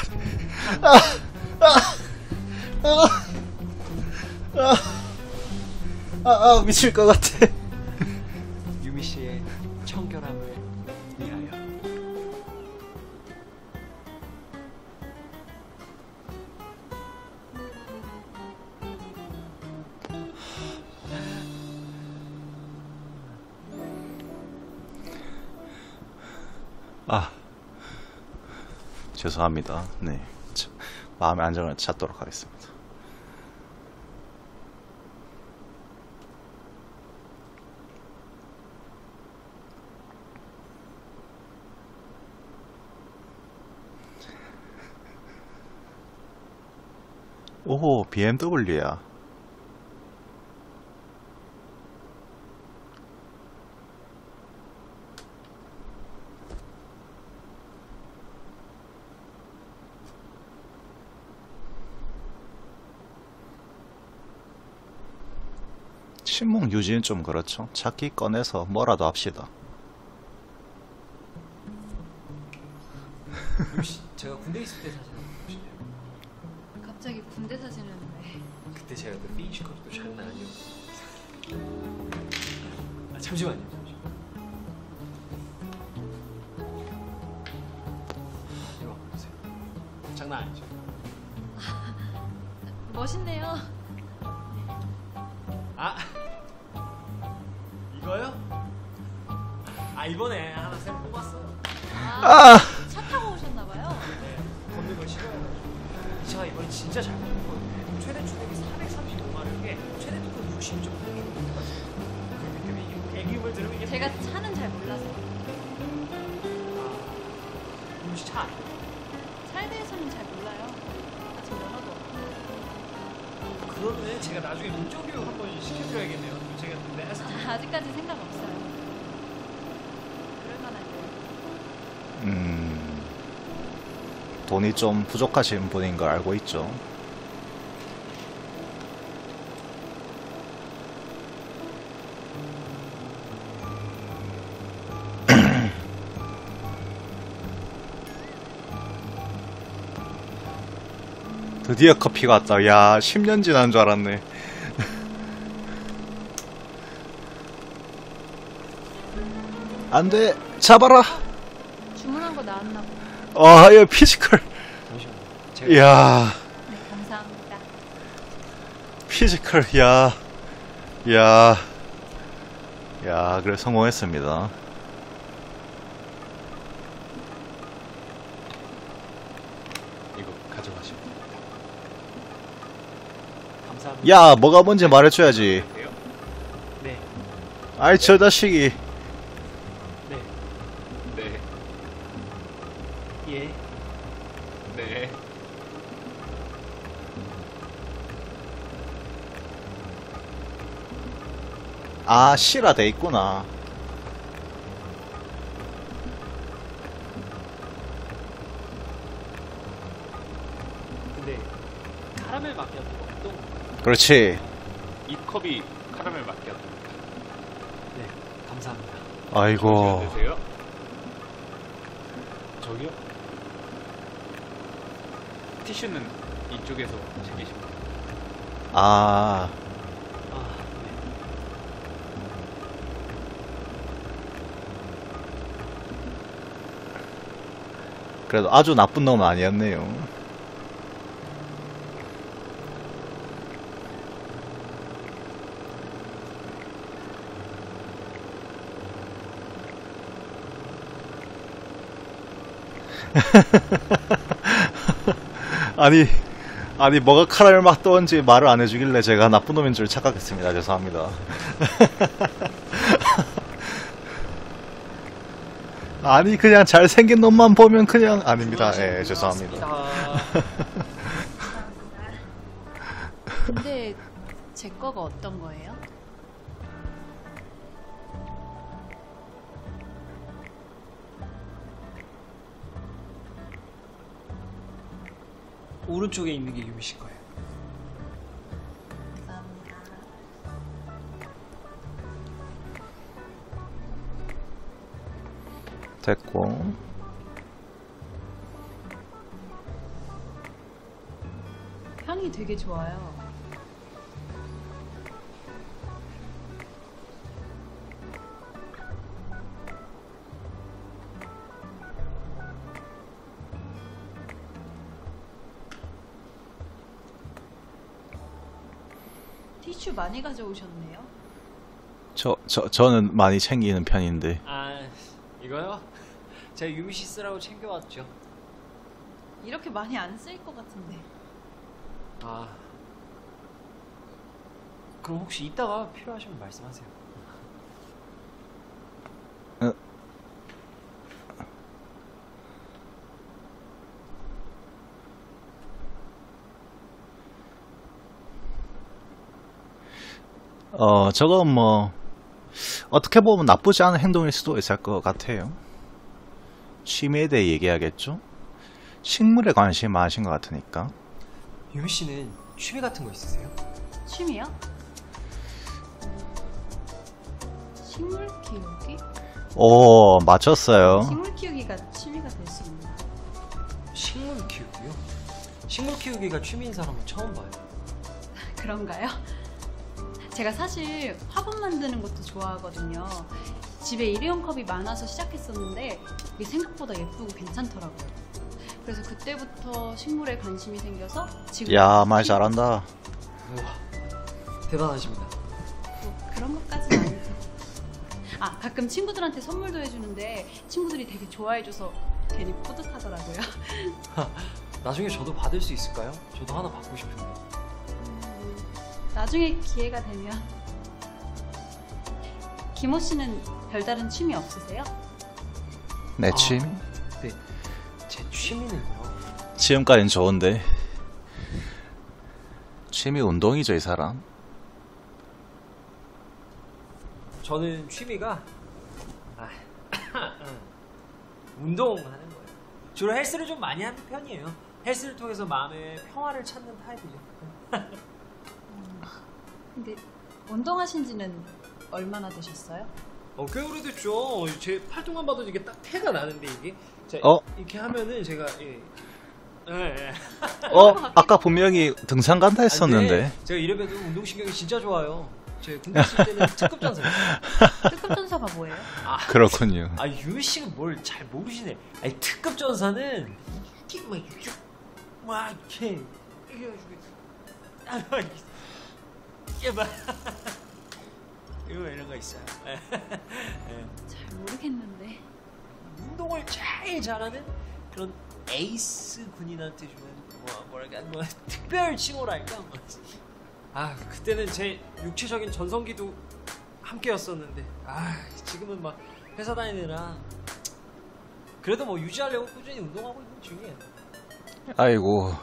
아, 아, 미칠 것 같아. 유미 씨의 청결함을 위하여. 아, 죄송합니다. 네, 참, 마음의 안정을 찾도록 하겠습니다. 오, 비엠더블유야. 신문 유지는 좀 그렇죠. 찾기 꺼내서 뭐라도 합시다. 유미씨 제가 군대 있을 때 사진 한번 보실래요? 갑자기 군대 사진을 왜? 그때 제가 그 피니시컷도 장난 아니었어요. 아, 잠시만요. 잠시만요. 이거 한번 보세요. 장난 아니죠? 멋있네요. 아 이거요? 아 이번에 하나 새로 뽑았어요. 아, 차 타고 오셨나봐요. 네, 걷는 걸 싫어해가지고 이 차가 이번에 진짜 잘 뽑았거든요. 최대 추력이 사백삼십오 마력에 최대 속도 육십 점 팔 킬로미터까지. 그렇기 때문에 이게 배기음을 들으면 이게 제가 차는 잘 몰라서. 아 혹시 차 아니에요? 차에 대해서는 잘 몰라요. 아직 면허도 없고. 그러면 제가 나중에 운전교육 한번 시켜드려야겠네요. 제가 근데 해서 아, 아직까지 생각 없어요. 그럴 만한데요. 음, 돈이 좀 부족하신 분인 걸 알고 있죠. 드디어 커피가 왔다. 야, 십 년 지난 줄 알았네. 안 돼, 잡아라. 주문한 거 나왔나 보다. 아, 이거 피지컬. 잠시만요. 제가 이야, 네, 감사합니다. 피지컬, 야, 야, 야, 그래, 성공했습니다. 이거 가져가시고. 감사합니다. 야, 뭐가 뭔지 말해줘야지. 네, 아이, 저 자식이. 네, 네, 예. 네. 아, C라 돼 있구나. 근데 카라멜 마키아토가 어떤 건가요? 그렇지. 이 컵이 카라멜 마키아토. 네, 감사합니다. 아이고. 드세요. 저기요? 티슈는 이쪽에서 챙기시면 돼요. 아, 아, 네. 그래도 아주 나쁜 놈은 아니었네요. 아니, 아니, 뭐가 카라멜 맛 떠온지 말을 안 해주길래 제가 나쁜 놈인 줄 착각했습니다. 죄송합니다. 아니, 그냥 잘생긴 놈만 보면 그냥, 아닙니다. 예, 죄송합니다. 근데 제 거가 어떤 거예요? 오른쪽에 있는 게 유미 씨 거예요. 감사합니다. 됐고. 향이 되게 좋아요. 티슈 많이 가져오셨네요. 저, 저, 저는 많이 챙기는 편인데. 아, 이거요? 제가 유미 씨 쓰라고 챙겨왔죠. 이렇게 많이 안 쓸 것 같은데. 아, 그럼 혹시 이따가 필요하시면 말씀하세요. 어, 저건 뭐, 어떻게 보면 나쁘지 않은 행동일 수도 있을 것 같아요. 취미에 대해 얘기하겠죠? 식물에 관심이 많으신 것 같으니까. 유미 씨는 취미 같은 거 있으세요? 취미요? 식물 키우기? 오, 맞췄어요. 식물 키우기가 취미가 될 수 있나? 식물 키우기요? 식물 키우기가 취미인 사람은 처음 봐요. 그런가요? 제가 사실 화분 만드는 것도 좋아하거든요. 집에 일회용 컵이 많아서 시작했었는데 이게 생각보다 예쁘고 괜찮더라고요. 그래서 그때부터 식물에 관심이 생겨서 지금 야, 말 잘한다. 우와, 대단하십니다. 뭐 그런 것까지는 아니죠. 아, 가끔 친구들한테 선물도 해주는데 친구들이 되게 좋아해줘서 괜히 뿌듯하더라고요. 나중에 저도 받을 수 있을까요? 저도 하나 받고 싶은데. 음, 나중에 기회가 되면. 김호 씨는 별다른 취미 없으세요? 내 취미? 아, 네, 제 취미는요. 지금까지는 좋은데. 취미 운동이죠, 이 사람. 저는 취미가 아, 운동하는 거예요. 주로 헬스를 좀 많이 하는 편이에요. 헬스를 통해서 마음의 평화를 찾는 타입이죠. 근데 운동하신 지는 얼마나 되셨어요? 어, 꽤 오래됐죠. 제 팔뚝만 봐도 이게 딱 태가 나는데 이게 자, 어? 이렇게 하면은 제가 예. 예, 예. 어, 아까 분명히 등산 간다 했었는데. 아, 제가 이래봬도 운동신경이 진짜 좋아요. 제가 군대 있을 때는 특급 전사였어요. 특급 전사가 뭐예요? 아, 그렇군요. 아, 유미 씨가 뭘 잘 모르시네. 아니, 특급 전사는 이렇게 막 이렇게 막 이렇게 이렇게 해가지고 아, 이게 막 이거 이런 거 있어요. 예. 잘 모르겠는데. 운동을 제일 잘하는 그런 에이스 군인한테 주는 뭐 뭐랄까 뭐 특별 칭호랄까. 뭐. 아, 그때는 제 육체적인 전성기도 함께였었는데 아, 지금은 막 회사 다니느라 그래도 뭐 유지하려고 꾸준히 운동하고 있는 중이에요. 아이고.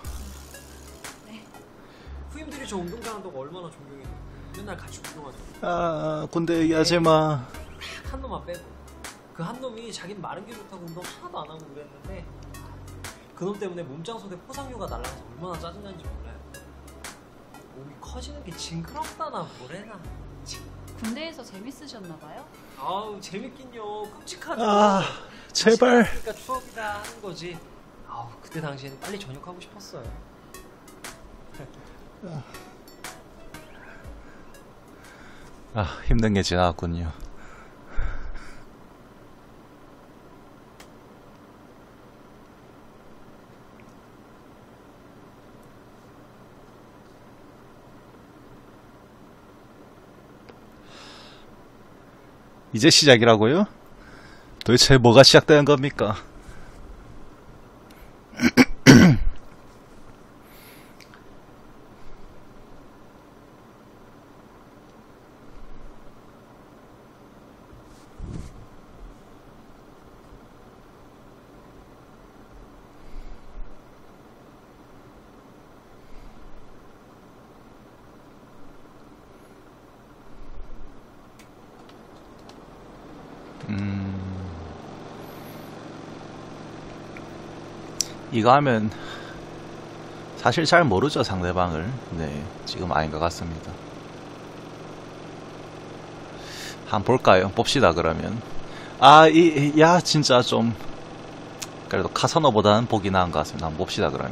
후임들이 저 운동 잘한다고 얼마나 존경해요. 맨날 같이 운동하죠. 아, 군대 얘기하지 마. 딱 한 놈만 빼고 그 한 놈이 자기는 마른 게 좋다고 운동 하나도 안 하고 그랬는데 그 놈 때문에 몸짱 소대 포상휴가 날라가서 얼마나 짜증난지 몰라요. 몸이 커지는 게 징그럽다나 뭐래나. 군대에서 재밌으셨나봐요? 아우, 재밌긴요. 끔찍하죠. 아, 제발. 그러니까 추억이다 하는 거지. 아우, 그때 당시에는 빨리 전역하고 싶었어요. 아, 힘든 게 지나갔군요. 이제 시작이라고요? 도대체 뭐가 시작되는 겁니까? 음... 이거 하면 사실 잘 모르죠, 상대방을. 네, 지금 아닌 것 같습니다. 한번 볼까요? 봅시다, 그러면. 아, 이, 야, 진짜 좀 그래도 카서너보다는 보기 나은 것 같습니다. 한번 봅시다, 그러면.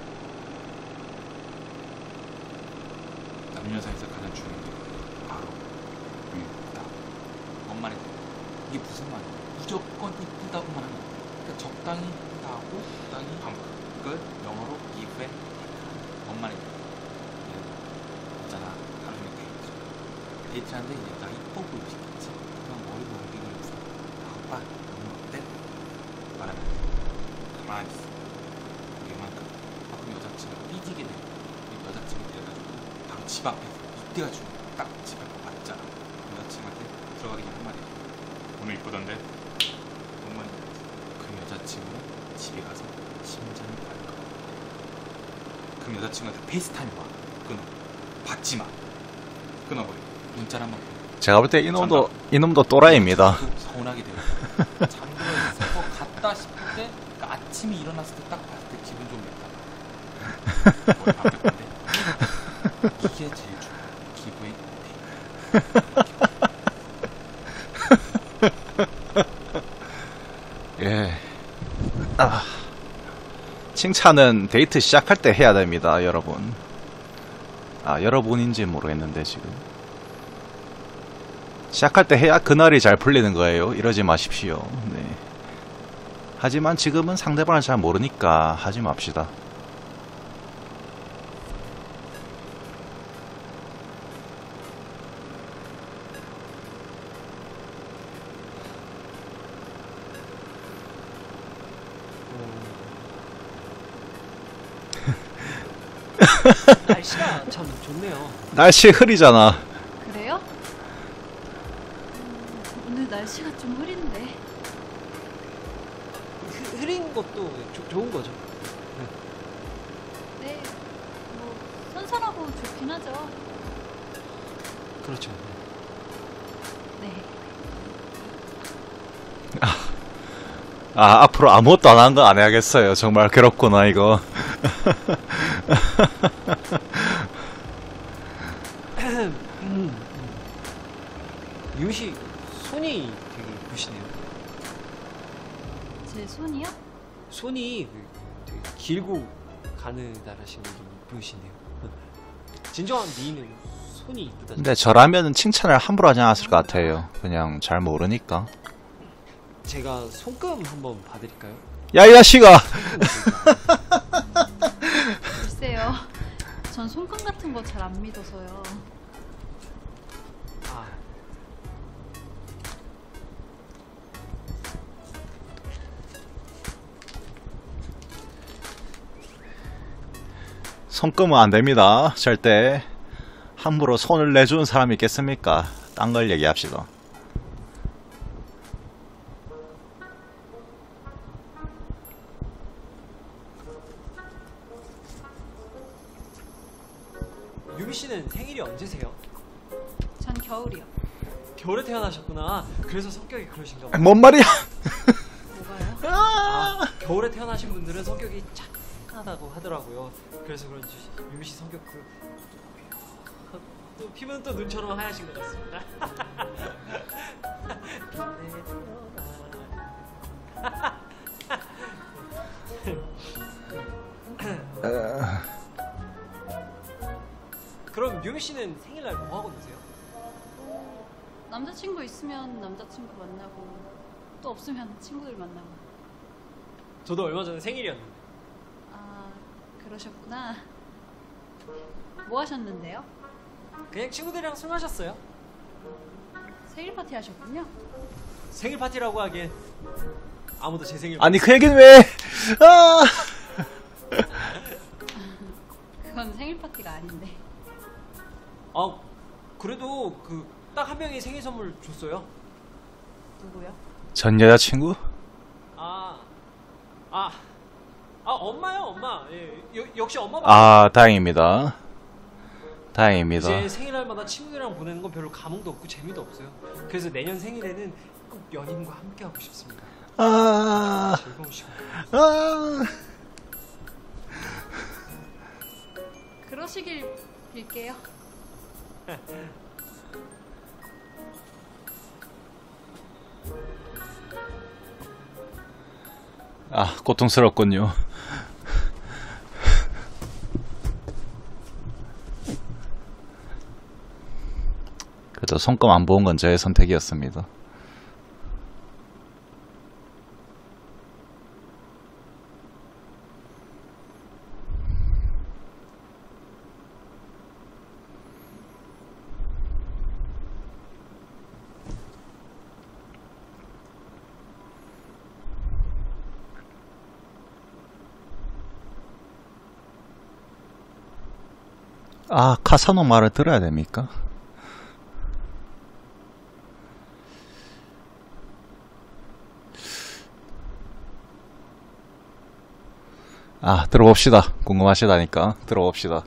남녀사이에서 가장 중요한 게 바로 이쁘다. 뭔 말이지? 이게 무슨 말이야? 무조건 이쁘다고만 하는 거야. 그러니까 적당히 이쁘다고 적당히 한 거. 그걸 영어로 give and take. 뭔 말이지? 있잖아. 하루 종일 데이트. 데이트하는데 이제 나 이뻐 보이지? 그치? 그냥 머리 넘기고 있어. 아, 오빠, 너는 어때? 말하면 가만히 있어. 이만큼. 아, 그럼 여자친구가 삐지게 돼. 여자친구 데려가지고 바로 집 앞에서 이때가지고 딱 집 앞에 왔잖아. 여자친구한테 들어가기 전에 한 마디. 오늘 이쁘던데? 뭔 말인지 알지? 그럼 여자친구는 집에 가서 심장을 밟을 거야. 그럼 여자친구한테 페이스타임이 와. 끊어. 받지 마. 끊어버려. 문자를 한번 보내. 제가 볼 때 이놈도, 이놈도 또라이입니다. 서운하게 되고 잠들어 있을 것 같다 싶을 때, 그러니까 아침에 일어났을 때 딱 봤을 때 기분 좀 냈다. 머리 바뀌었는데 이게 제일 중요해. 기분이 칭찬은 데이트 시작할 때 해야 됩니다, 여러분. 아, 여러분인지 모르겠는데 지금 시작할 때 해야 그날이 잘 풀리는 거예요. 이러지 마십시오. 네. 하지만 지금은 상대방을 잘 모르니까 하지 맙시다. 날씨가 참 좋네요. 날씨 흐리잖아. 그래요? 음, 오늘 날씨가 좀 흐린데. 흐, 흐린 것도 조, 좋은 거죠. 네, 뭐 선선하고 좋긴 하죠. 그렇죠. 네. 아, 앞으로 아무것도 안 한 거 안 해야겠어요. 정말 괴롭구나 이거. 음. 유시 손이 되게 예쁘시네요. 제 손이요? 손이 그 되게 길고 가느다라신 게 예쁘시네요. 진정한 미인은 손이 이쁘다. 근데 저라면 칭찬을 함부로 하지 않았을 것 같아요. 그냥 잘 모르니까. 제가 손금 한번 봐드릴까요? 야, 이 자식아! 글쎄요. 전 손금 같은 거 잘 안 믿어서요. 아, 손금은 안 됩니다. 절대. 함부로 손을 내주는 사람이 있겠습니까? 딴 걸 얘기합시다. 유미 씨는 생일이 언제세요? 전 겨울이요. 겨울에 태어나셨구나. 그래서 성격이 그러신가 봐요. 뭔 말이야? 뭐가요? 아, 겨울에 태어나신 분들은 성격이 착하다고 하더라고요. 그래서 그런지 유미 씨 성격 그... 또 피부는 또 눈처럼 하얗신 것 같습니다. 그럼 유미 씨는 생일날 뭐 하고 노세요? 남자친구 있으면 남자친구 만나고 또 없으면 친구들 만나고. 저도 얼마 전에 생일이었는데. 아, 그러셨구나. 뭐 하셨는데요? 그냥 친구들이랑 술 마셨어요. 생일 파티 하셨군요. 생일 파티라고 하기엔 아무도 제 생일 아니, 그 얘기는 왜? 아! 그건 생일 파티가 아닌데. 아, 그래도 그 딱 한 명이 생일 선물 줬어요. 누구요? 전 여자친구? 아, 아, 아 엄마요, 엄마. 예, 여, 역시 엄마. 아, 다행입니다. 다행입니다. 제 생일날마다 친구들이랑 보내는 건 별로 감흥도 없고 재미도 없어요. 그래서 내년 생일에는 꼭 연인과 함께 하고 싶습니다. 아, 즐거운 시간. 아. 그러시길 빌게요. 아, 고통스럽군요. 그래도 손금 안 보은 건 제 선택이었습니다. 아, 카사노 말을 들어야 됩니까? 아, 들어봅시다. 궁금하시다니까. 들어봅시다.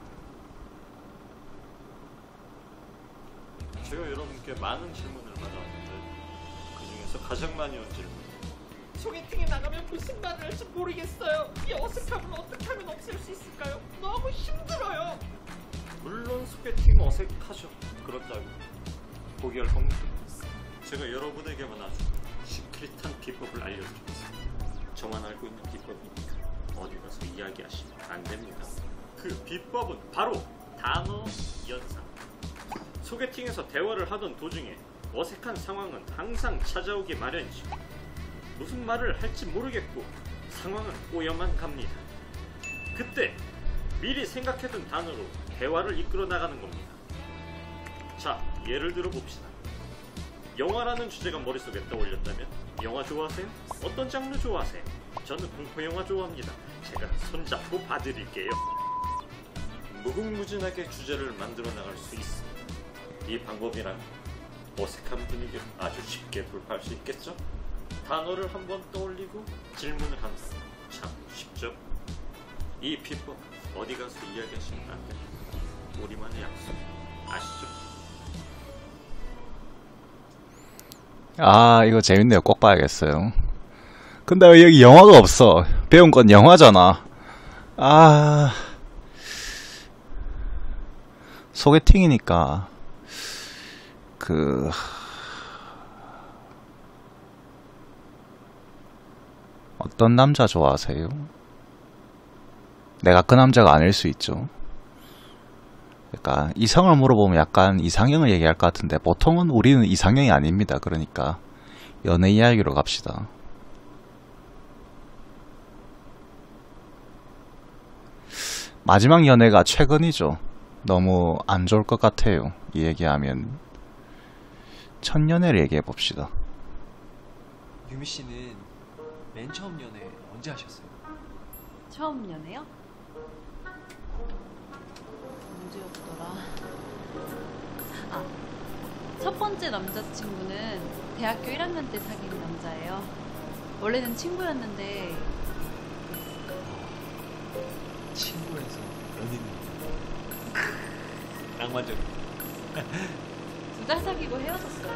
제가 여러분께 많은 질문을 받아왔는데 그 중에서 가장 많이 온 질문, 소개팅에 나가면 무슨 말을 할지 모르겠어요. 이 어색함을 어떻게 하면 없앨 수 있을까요? 너무 힘들어요. 물론 소개팅 어색하죠. 그렇다고 포기할 겁니다. 제가 여러분에게만 아주 시크릿한 비법을 알려드리겠습니다. 저만 알고 있는 비법이니까 어디 가서 이야기하시면 안 됩니다. 그 비법은 바로 단어 연상. 소개팅에서 대화를 하던 도중에 어색한 상황은 항상 찾아오기 마련이죠. 무슨 말을 할지 모르겠고 상황은 꼬여만 갑니다. 그때 미리 생각해둔 단어로 대화를 이끌어 나가는 겁니다. 자, 예를 들어 봅시다. 영화라는 주제가 머릿속에 떠올렸다면 영화 좋아하세요? 어떤 장르 좋아하세요? 저는 공포영화 좋아합니다. 제가 손잡고 봐드릴게요. 무궁무진하게 주제를 만들어 나갈 수 있습니다. 이 방법이란 어색한 분위기를 아주 쉽게 돌파할 수 있겠죠? 단어를 한번 떠올리고 질문을 한다. 참 쉽죠? 이 비법 어디 가서 이야기하시면 안 됩니다. 우리만의 약속 아시죠? 아, 이거 재밌네요. 꼭 봐야겠어요. 근데 왜 여기 영화가 없어? 배운 건 영화잖아. 아, 소개팅이니까 그 어떤 남자 좋아하세요? 내가 그 남자가 아닐 수 있죠. 그러니까 이성을 물어보면 약간 이상형을 얘기할 것 같은데 보통은 우리는 이상형이 아닙니다. 그러니까 연애 이야기로 갑시다. 마지막 연애가 최근이죠. 너무 안 좋을 것 같아요. 이 얘기하면 첫 연애를 얘기해 봅시다. 유미 씨는 맨 처음 연애 언제 하셨어요? 처음 연애요? 언제였더라? 아, 첫 번째 남자친구는 대학교 일 학년 때 사귄 남자예요. 원래는 친구였는데 친구에서 연인. 낭만적. 두 달 사귀고 헤어졌어요.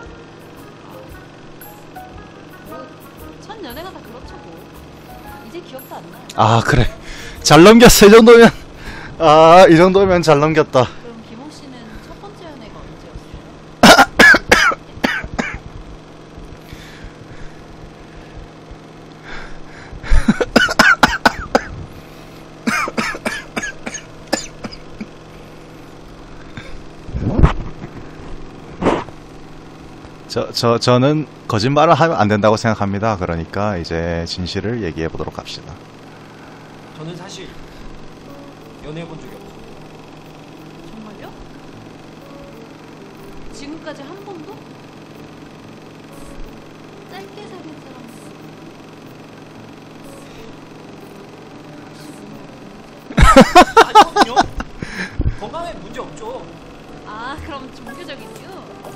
뭐, 첫 연애가 다 그렇죠 뭐. 이제 기억도 안 나요. 아, 그래. 잘 넘겼어. 이 정도면. 아, 이 정도면 잘 넘겼다. 그럼 김호 씨는 첫 번째 연애가 언제였어요? 저, 저, 저는 거짓말을 하면 안 된다고 생각합니다. 그러니까 이제 진실을 얘기해 보도록 합시다. 저는 사실 연애해 본 적이 없어요. 정말요? 지금까지 한 번도? 짧게 사귄 사람은 아니거든요. 건강에 문제 없죠. 아, 그럼 종교적인 이유?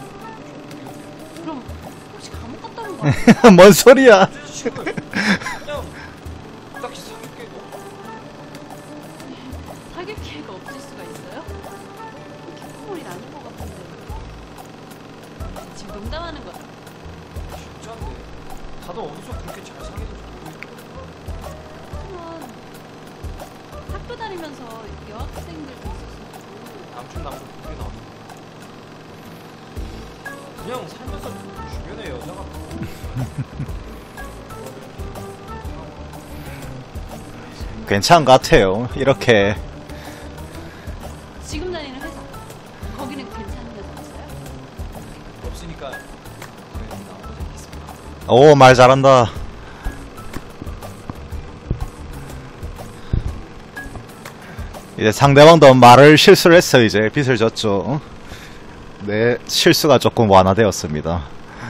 그럼 혹시 감옥 갔다는 거 아니에요? 뭔 소리야? 그냥 딱히 사귈 게 없고. 사귈 기회가 없을 수가 있어요? 콧물이 나는 것 같은데. 지금 농담하는 거야. 진짜인데 다들 어디서 그렇게 잘 사귀는지 그러면 학교 다니면서 여학생들도 있었어요. 남친 남친 그게 나와. 그냥 살면서 주변에 여자가 괜찮은 것 같아요. 이렇게. 지금 다니는 회사 거기는 괜찮은 여자 없어요? 없으니까 그래 나오고 있습니다. 오, 말 잘한다. 이제 상대방도 말을 실수를 했어요. 이제 빚을 졌죠. 네, 실수가 조금 완화되었습니다.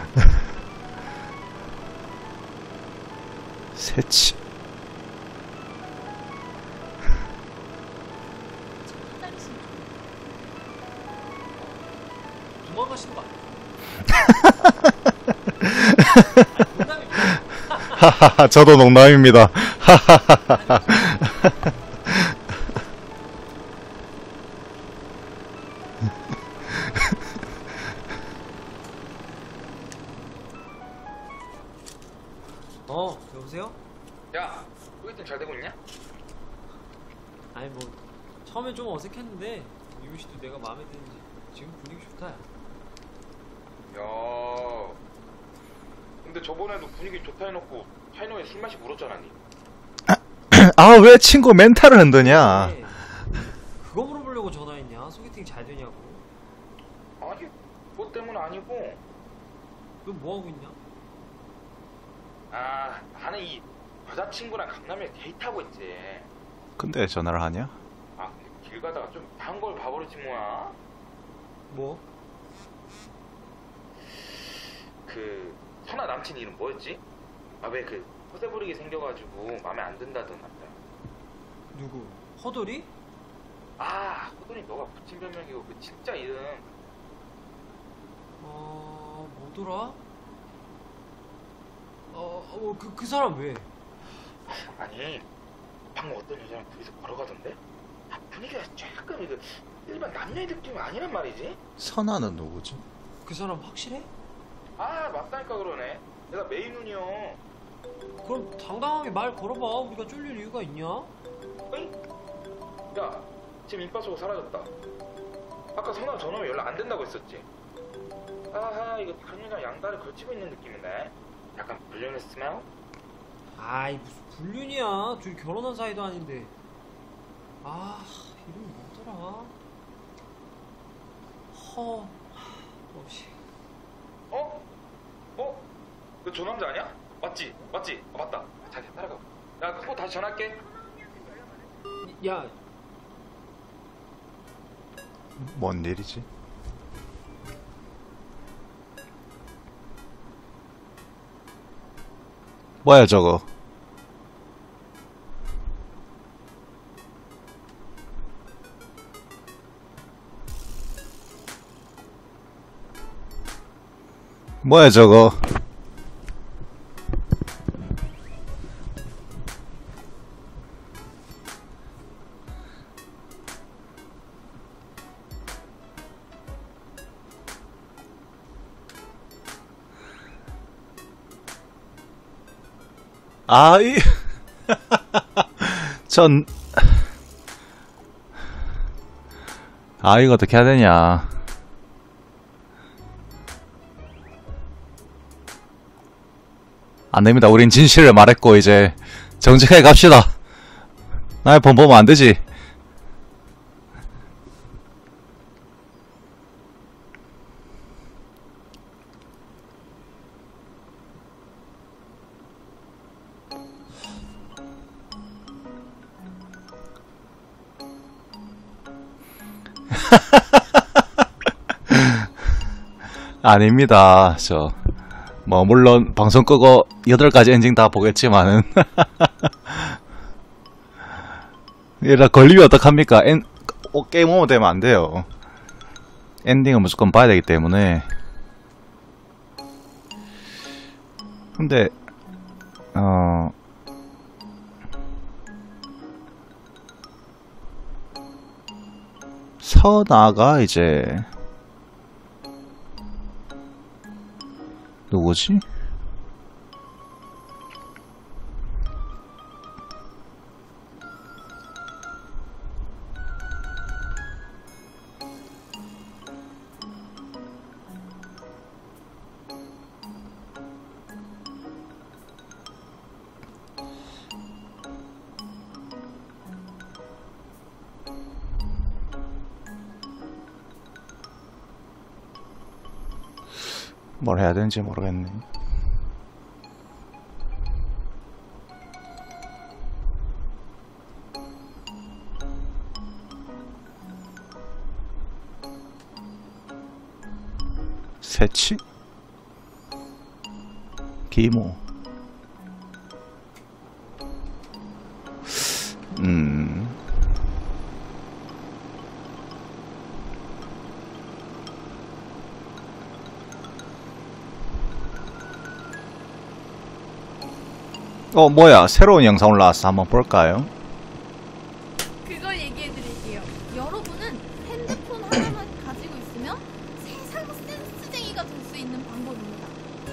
새치. 도망가시는 거 아니에요? 농담입니다. 하하하, 저도 농담입니다. 하하하하. 어, 여보세요? 야, 소개팅 잘 되고 있냐? 아니 뭐 처음엔 좀 어색했는데 유미 씨도 내가 마음에 드는지 지금 분위기 좋다. 야. 야, 근데 저번에도 분위기 좋다 해놓고 파이널에 술 마시고 울었잖아, 니. 아, 왜 친구 멘탈을 흔드냐? 네. 그거 물어보려고 전화했냐? 소개팅 잘 되냐고. 아니, 그것 때문 아니고. 너 뭐하고 있냐? 아, 나는 이 여자친구랑 강남에 데이트하고 있지. 근데 전화를 하냐? 아, 근데 길 가다가 좀 이상한 걸 봐버리지 뭐야. 뭐? 그 선아 남친 이름 뭐였지? 아, 왜 그 허세 부리게 생겨가지고 마음에 안 든다던 남자. 누구? 허돌이? 아, 호돈이 너가 붙인 별명이고 그 진짜 이름. 어... 뭐더라? 어... 어... 그, 그 사람 왜? 아니, 방금 어떤 여자랑 둘이서 걸어가던데? 아, 분위기가 약간 그 일반 남녀의 느낌이 아니란 말이지? 선아는 누구지? 그 사람 확실해? 아, 맞다니까 그러네. 내가 메인 눈이요. 그럼 당당하게 말 걸어봐. 우리가 쫄릴 이유가 있냐? 어잉? 야, 지금 인파 쏘고 사라졌다. 아까 선아 전화면 연락 안 된다고 했었지? 아하, 이거 그녀가 양다리 걸치고 있는 느낌인데? 약간 불륜의 스멜? 아이 무슨 불륜이야. 둘이 결혼한 사이도 아닌데. 아 이름이 뭐더라? 허... 뭐지? 어? 어? 너 저 남자 아니야? 맞지? 맞지? 아, 맞다. 자기야 따라가. 야, 그거 다시 전화할게. 야, 뭔 일이지? 뭐야 저거? 뭐야 저거? 아, 이, 전, 아, 이거 어떻게 해야 되냐. 안 됩니다. 우린 진실을 말했고, 이제, 정직하게 갑시다. 나의 본 보면 안 되지. 아닙니다. 저, 뭐, 물론, 방송 끄고, 여덟 가지 엔딩 다 보겠지만은. 이라 걸리면 어떡합니까? 엔, 어, 게임 오버 되면 안 돼요. 엔딩은 무조건 봐야 되기 때문에. 근데, 어, 선아가 이제, 누구지? 뭘 해야 되는지 모르겠네. 새치? 기모. 음. 어, 뭐야, 새로운 영상 올라왔어. 한번 볼까요? 그걸 얘기해드릴게요. 여러분은 핸드폰 하나만 가지고 있으면 세상 센스쟁이가 될 수 있는 방법입니다.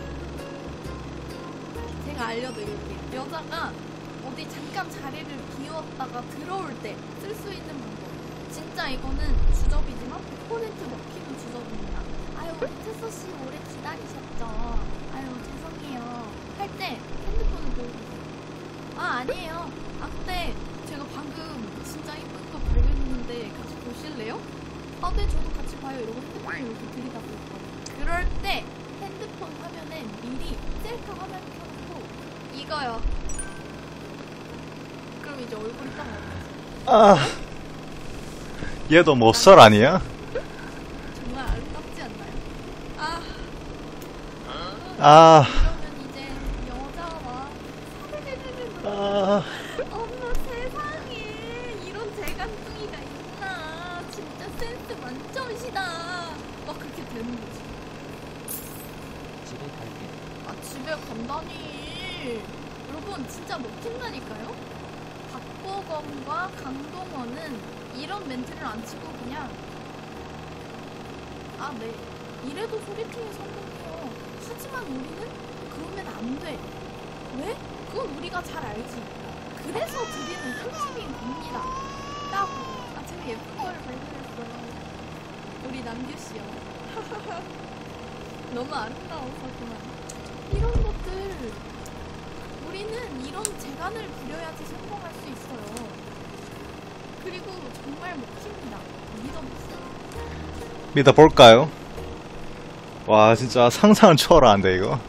제가 알려드릴게요. 여자가 어디 잠깐 자리를 비웠다가 들어올 때 쓸 수 있는 방법. 진짜 이거는 주접이지만 백 퍼센트 먹히는 주접입니다. 아유, 태서씨 오래 기다리셨죠? 아유, 죄송해요. 할 때 핸드폰을 들고 있어요. 아 아니에요. 아 근데 제가 방금 진짜 이쁜 거 발견했는데 같이 보실래요? 아 네 저도 같이 봐요 이러고 핸드폰을 이렇게 들이다 보였거든요. 그럴 때 핸드폰 화면에 미리 셀카 화면 켜놓고 이거요. 그럼 이제 얼굴이 딱 나와요. 아, 얘도 모쏠 아니야? 정말 아름답지 않나요? 아 아, 이러면 이제 여자와 아, 어머 세상에 이런 재간둥이가 있나. 진짜 센스 만점이시다. 막 그렇게 되는 거지. 집에 갈게. 아 집에 간다니. 여러분 진짜 먹힌다니까요. 박보검과 강동원은 이런 멘트를 안 치고 그냥 아 네 이래도 소개팅이 성공해요. 하지만 우리는 그러면 안 돼. 왜? 그건 우리가 잘 알지. 그래서 드리는 꿀팁인 겁니다. 딱. 아 제가 예쁜 걸 발견했어요. 우리 남규씨요. 너무 아름다워서구나. 이런 것들 우리는 이런 재간을 부려야지 성공할 수 있어요. 그리고 정말 먹힙니다. 믿어보세요. 믿어볼까요? 와, 진짜 상상을 초월하는데, 이거.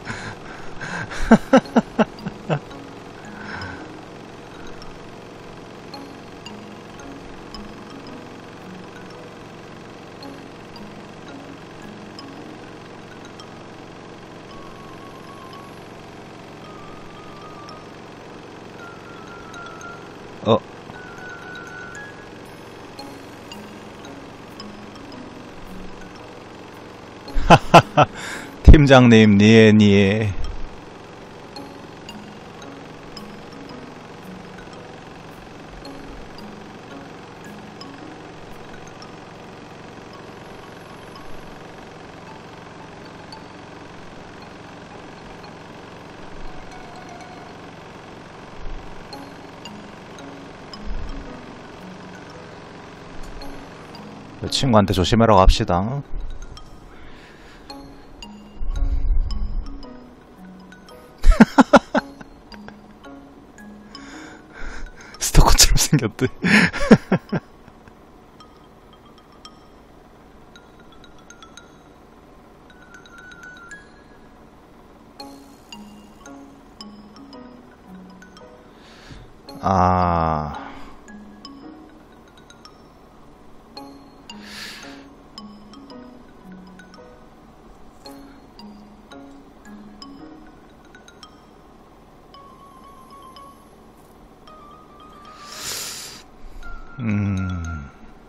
어. 팀장님, 니에, 니에. 친구한테 조심하라고 합시다. 스토커처럼 생겼대. 아... 음...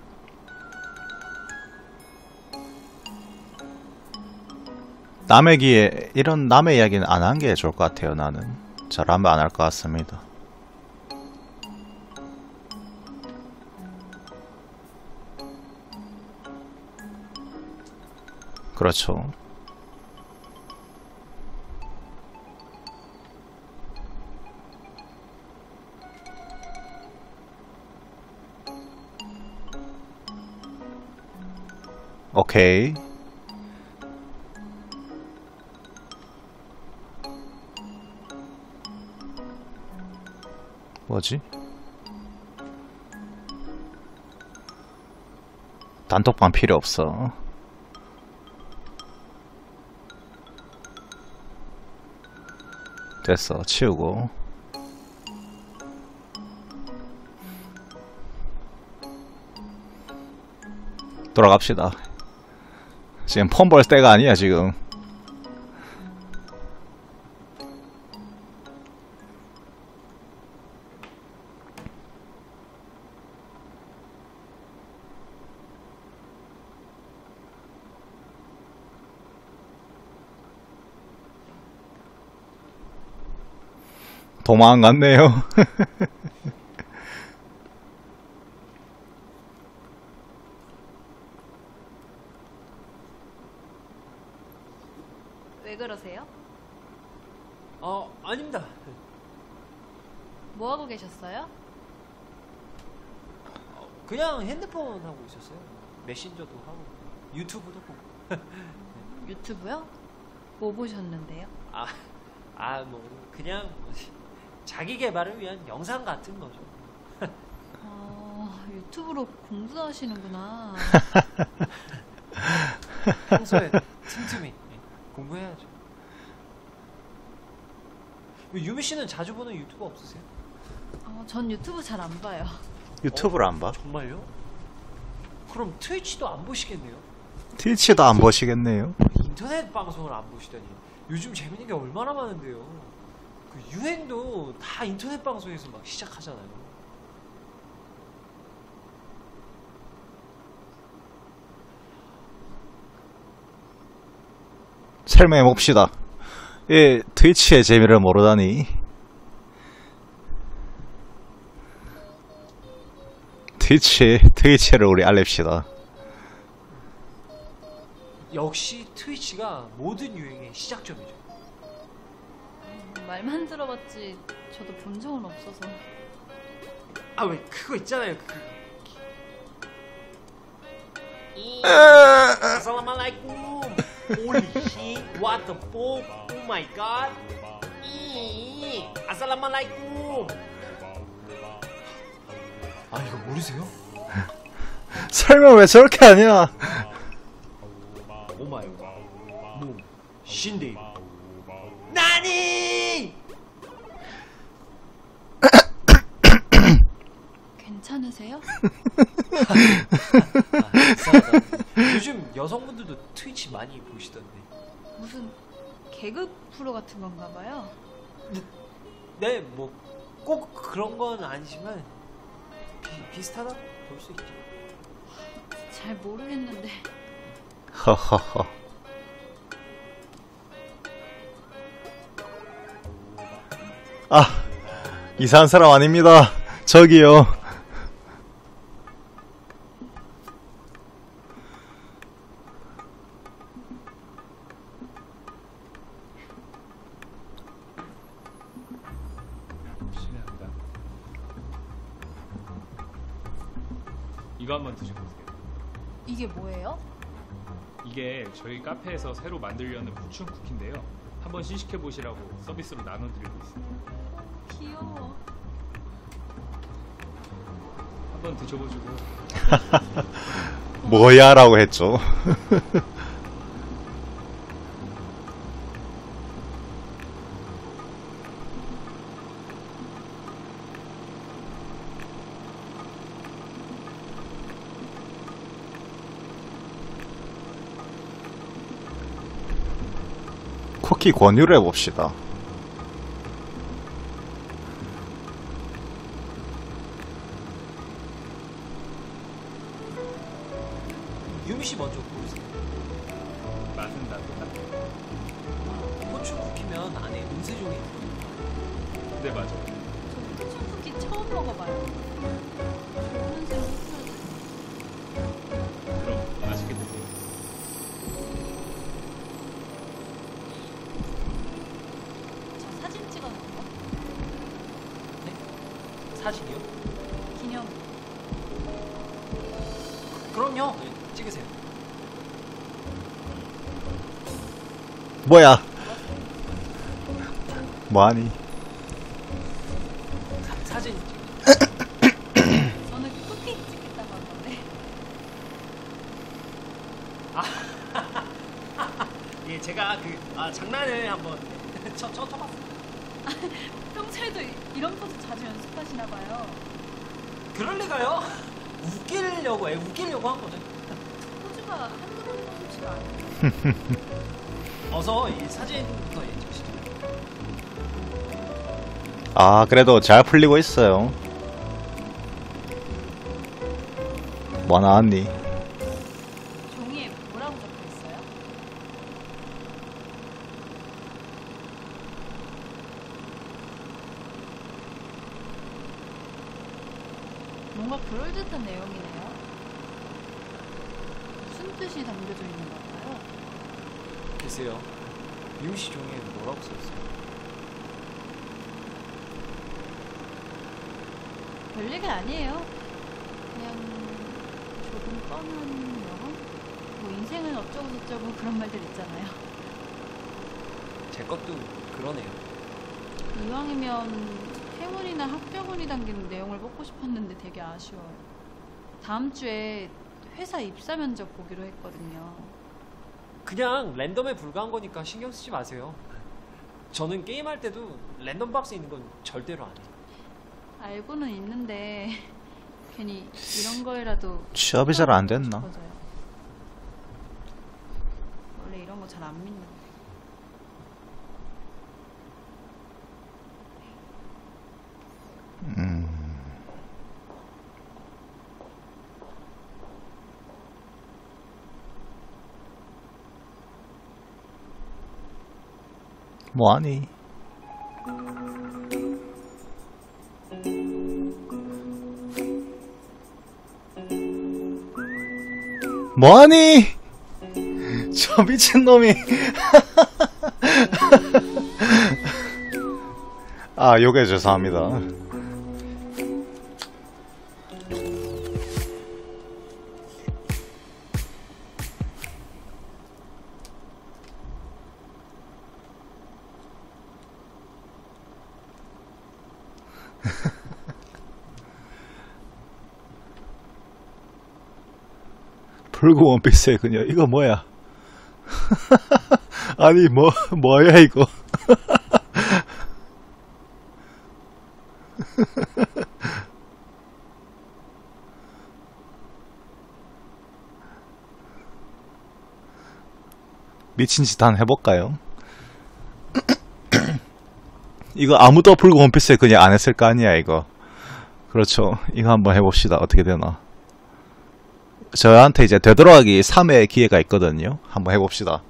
남의 기에 이런 남의 이야기는 안 한 게 좋을 것 같아요. 나는 잘하면 안 할 것 같습니다. 그렇죠. 오케이. 뭐지? 단톡방 필요 없어. 됐어. 치우고. 돌아갑시다. 지금 폰 벌 때가 아니야 지금. 도망갔네요. 왜 그러세요? 어 아닙니다. 뭐 하고 계셨어요? 어, 그냥 핸드폰 하고 있었어요. 메신저도 하고 유튜브도 보고. 유튜브요? 뭐 보셨는데요? 아, 아, 뭐 그냥 자기 개발을 위한 영상 같은 거죠. 어, 유튜브로 공부도 하시는구나. 평소에 틈틈이 공부해야죠. 유미 씨는 자주 보는 유튜버 없으세요? 어, 전 유튜브 잘 안 봐요. 유튜브를 안 봐? 정말요? 그럼 트위치도 안 보시겠네요? 트위치도 안 보시겠네요. 인터넷 방송을 안 보시다니. 요즘 재밌는 게 얼마나 많은데요. 그 유행도 다 인터넷 방송에서 막 시작하잖아요. 설명해 봅시다. 예, 트위치의 재미를 모르다니. 트위치, 트위치를 우리 알립시다. 역시 트위치가 모든 유행의 시작점이죠. 말만 들어봤지 저도 본 적은 없어서. 아 왜 그거 있잖아요. 그... 이... 아살라말라이쿰. Holy shit, what the fuck, oh my god. 이... 아살라말라이쿰. 아 이거 모르세요? 설명 왜 저렇게 하냐? 오마이 몸 신데이 나니. 괜찮으세요? 아, 요즘 여성분들도 트위치 많이 보시던데. 무슨 개그 프로 같은 건가 봐요. 네, 뭐 꼭 그런 건 아니지만 비, 비슷하다 볼 수 있죠. 잘 모르겠는데. 허허허. 아, 이상한 사람 아닙니다. 저기요. 실례합니다. 이거 한번 드셔보세요. 이게 뭐예요? 이게 저희 카페에서 새로 만들려는 후춘 쿠키인데요. 한번 시식해 보시라고 서비스로 나눠드리고 있습니다. 귀여워. 한번 드셔보시고. 뭐야라고 했죠. 쿠키 권유를 해봅시다. 유미씨 먼저 고르세요. 맛은 다 똑같아요. 호추 쿠키면 안에 은세종이 들어있어요. 네, 맞아요. 저 후춘 쿠키 처음 먹어봐요. 좋은 새로 후추를. 그럼 맛있게 드세요. 저 사진 찍어놓은 거? 네? 사진이요? 기념. 그럼요. 네, 찍으세요. 뭐야? 뭐하니? 사, 사진 찍으세요. 저는 쿠키 찍겠다고 한 건데. 예, 제가 그 아, 장난을 한번 쳐, 쳐, 쳐봤어요. 평소에도 이런 포즈 자주 연습하시나 봐요. 그럴 리가요? 웃기려고, 애 웃기려고 한 거죠. 포즈가 한두 번 해본 솜씨가 아니에요. 어서 이 사진부터 예, 찍으시죠. 아, 그래도 잘 풀리고 있어요. 뭐 나왔니? 종이에 뭐라고 적혀 있어요? 뭔가 그럴듯한 내용이네요. 무슨 뜻이 담겨져 있는 걸까요? 글쎄요. 유미씨 종이에 뭐라고 써있어요? 별얘기 아니에요. 그냥 조금 뻔한 영어? 뭐 인생은 어쩌고 저쩌고 그런 말들 있잖아요. 제 것도 그러네요. 이왕이면 행운이나 합격운이 담긴 내용을 뽑고 싶었는데 되게 아쉬워요. 다음 주에 회사 입사 면접 보기로 했거든요. 그냥 랜덤에 불과한 거니까 신경 쓰지 마세요. 저는 게임할 때도 랜덤 박스 있는 건 절대로 안 해요. 알고는 있는데 괜히 이런 거에라도 취업이 잘 안 됐나? 싶어져요. 원래 이런 거 잘 안 믿는. 음. 뭐하니? 뭐하니? 저 미친놈이. 아, 요게 죄송합니다. 붉은 원피스의 그녀, 이거 뭐야? 아니, 뭐, 뭐야, 이거? 미친 짓 한 해볼까요? 이거 아무도 붉은 원피스에 그냥 안 했을 거 아니야, 이거. 그렇죠. 이거 한번 해봅시다. 어떻게 되나. 저한테 이제 되돌아가기 삼 회 기회가 있거든요. 한번 해봅시다.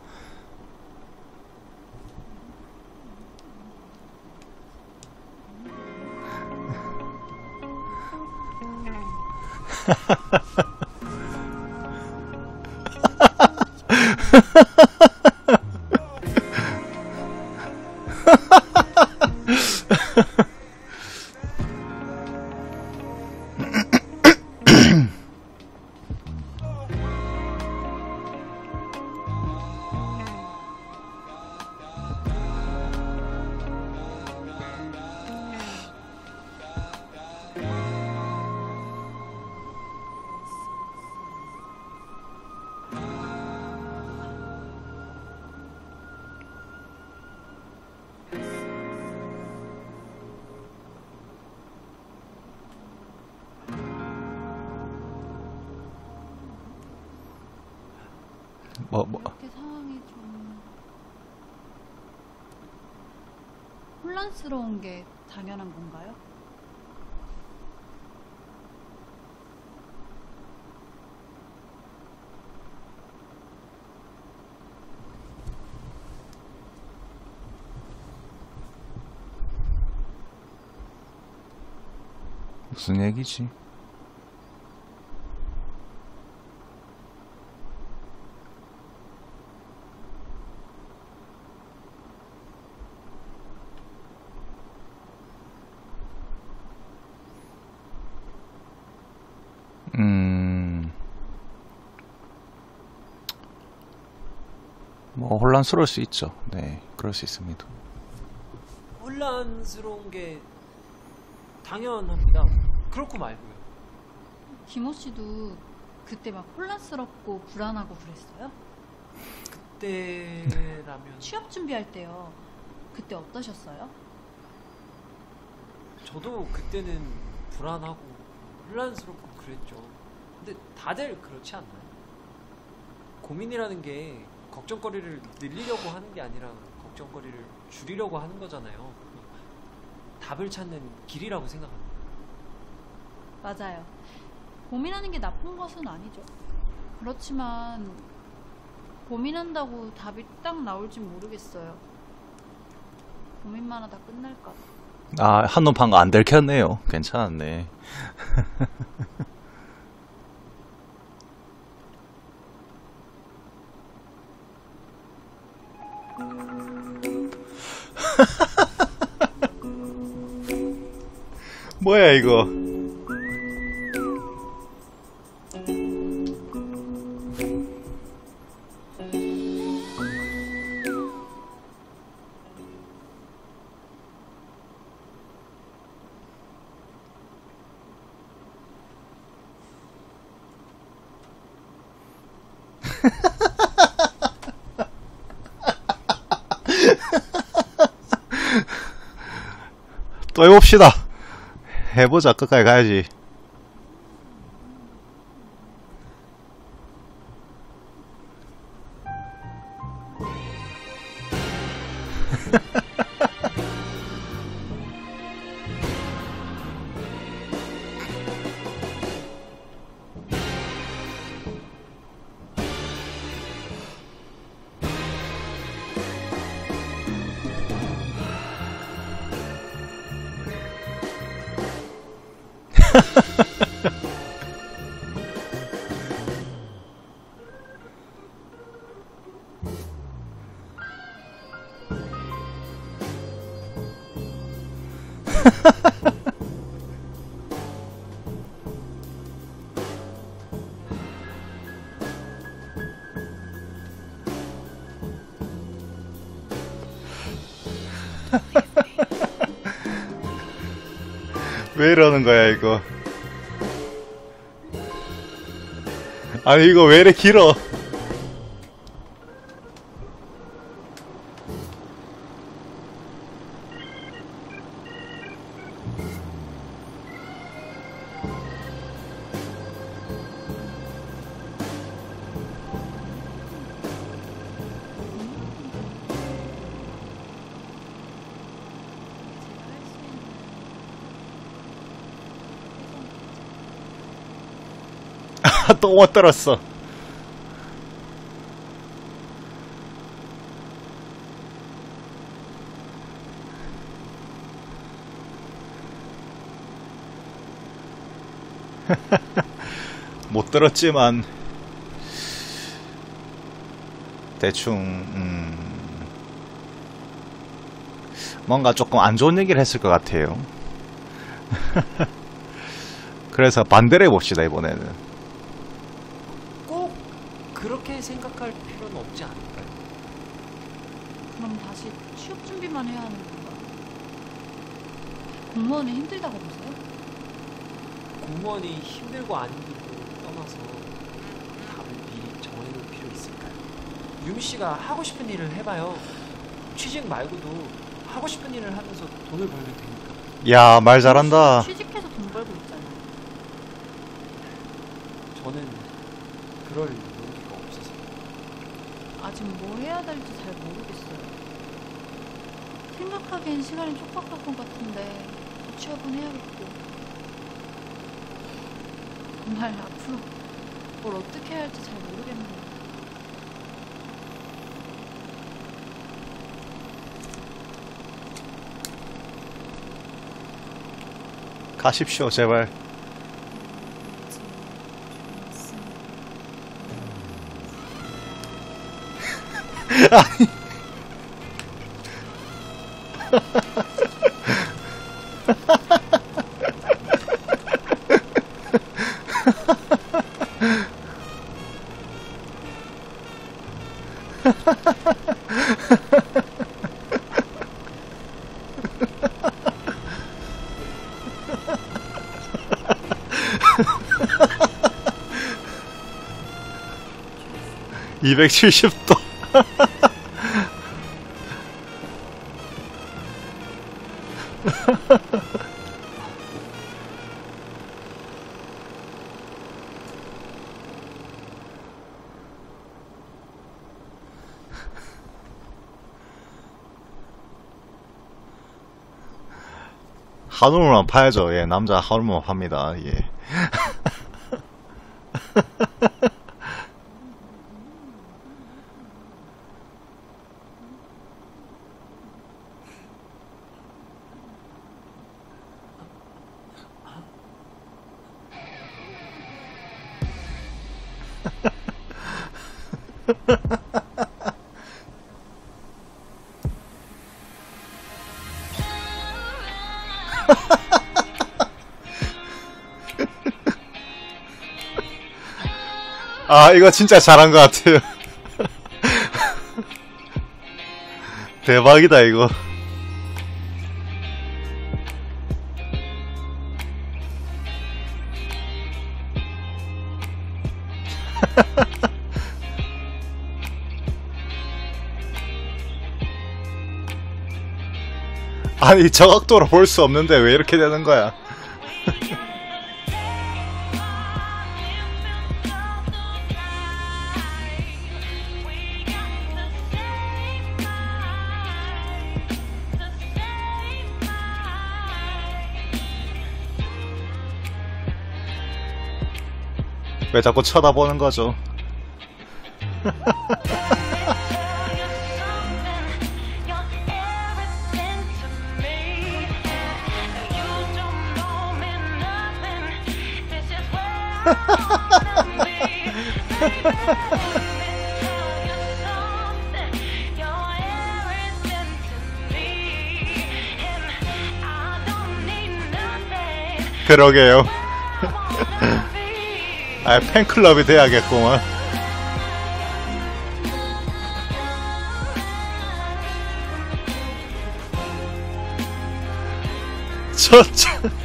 뭐, 뭐. 이렇게 상황이 좀 혼란스러운 게 당연한 건가요? 무슨 얘기지? 음, 뭐 혼란스러울 수 있죠. 네, 그럴 수 있습니다. 혼란스러운 게 당연합니다. 그렇고 말고요. 김호 씨도 그때 막 혼란스럽고 불안하고 그랬어요? 그때라면 취업 준비할 때요. 그때 어떠셨어요? 저도 그때는 불안하고 혼란스럽고 그랬죠. 근데 다들 그렇지 않나요? 고민이라는 게 걱정거리를 늘리려고 하는 게 아니라 걱정거리를 줄이려고 하는 거잖아요. 답을 찾는 길이라고 생각합니다. 맞아요. 고민하는 게 나쁜 것은 아니죠. 그렇지만 고민한다고 답이 딱 나올진 모르겠어요. 고민만 하다 끝날까 봐. 아, 한눈 판 거 안 들켰네요. 괜찮았네. 뭐야 이거? 또 해봅시다. 해보자. 끝까지 가야지. 왜 이러는 거야 이거. 아니 이거 왜 이래 길어. 또 못 들었어. 못 들었지만 대충 음 뭔가 조금 안 좋은 얘기를 했을 것 같아요. 그래서 반대로 해봅시다 이번에는. 꼭 그렇게 생각할 필요는 없지 않을까요? 그럼 다시 취업 준비만 해야 하는 건가? 공무원은 힘들다고 보세요? 공무원이 힘들고 안 힘들고 떠나서 답을 미리 정해놓을 필요 있을까요? 유미 씨가 하고 싶은 일을 해봐요. 취직 말고도 하고 싶은 일을 하면서 돈을 벌면 되니까. 야, 말 잘한다. 취직해서 돈 벌고 있잖아요. 저는 그럴 용기가 없어서. 아직 뭐 해야 될지 잘 모르겠어요. 생각하기엔 시간이 촉박할 것 같은데 취업은 해야겠고. 정말 앞으로 뭘 어떻게 해야 할지 잘 모르겠네요. 가십시오, 제발. 아니. 이백칠십 도. 한우물만 파야죠. 예, 남자 한우물만 팝니다. 예. 아, 이거 진짜 잘한 것 같아요. 대박이다, 이거. 아니 저 각도로 볼 수 없는데 왜 이렇게 되는 거야? 왜 자꾸 쳐다보는 거죠? 그러게요. 아, 팬클럽이 돼야겠구만. 저, 저.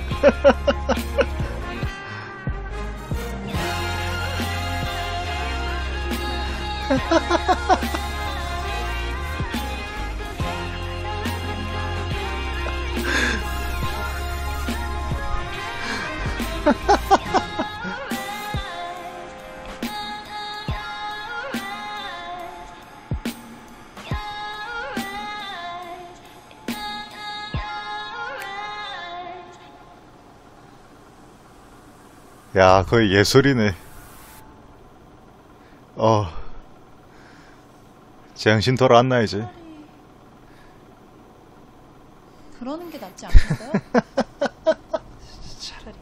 야, 거의 예술이네. 어, 정신 돌아왔나 이제? 그러는 게 낫지 않겠어요? 차라리.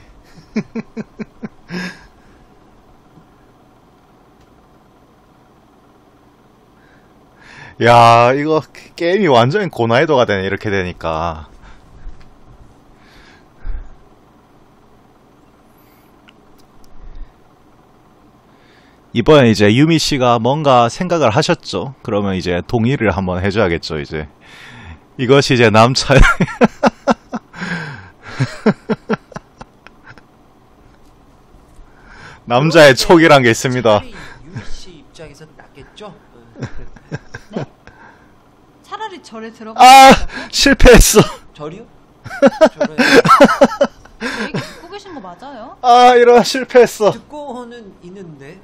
야, 이거 게임이 완전히 고난이도가 되네, 이렇게 되니까. 이번에 이제 유미 씨가 뭔가 생각을 하셨죠? 그러면 이제 동의를 한번 해줘야겠죠, 이제. 이것이 이제 남차의 남자의 촉이란 게 있습니다. 유미 씨 입장에서 낫겠죠? 네? 차라리 절에 들어가. 아, 실패했어. 절이요? 제 얘기 듣고 계신 거 맞아요? 아, 이런 실패했어. 듣고는 있는데.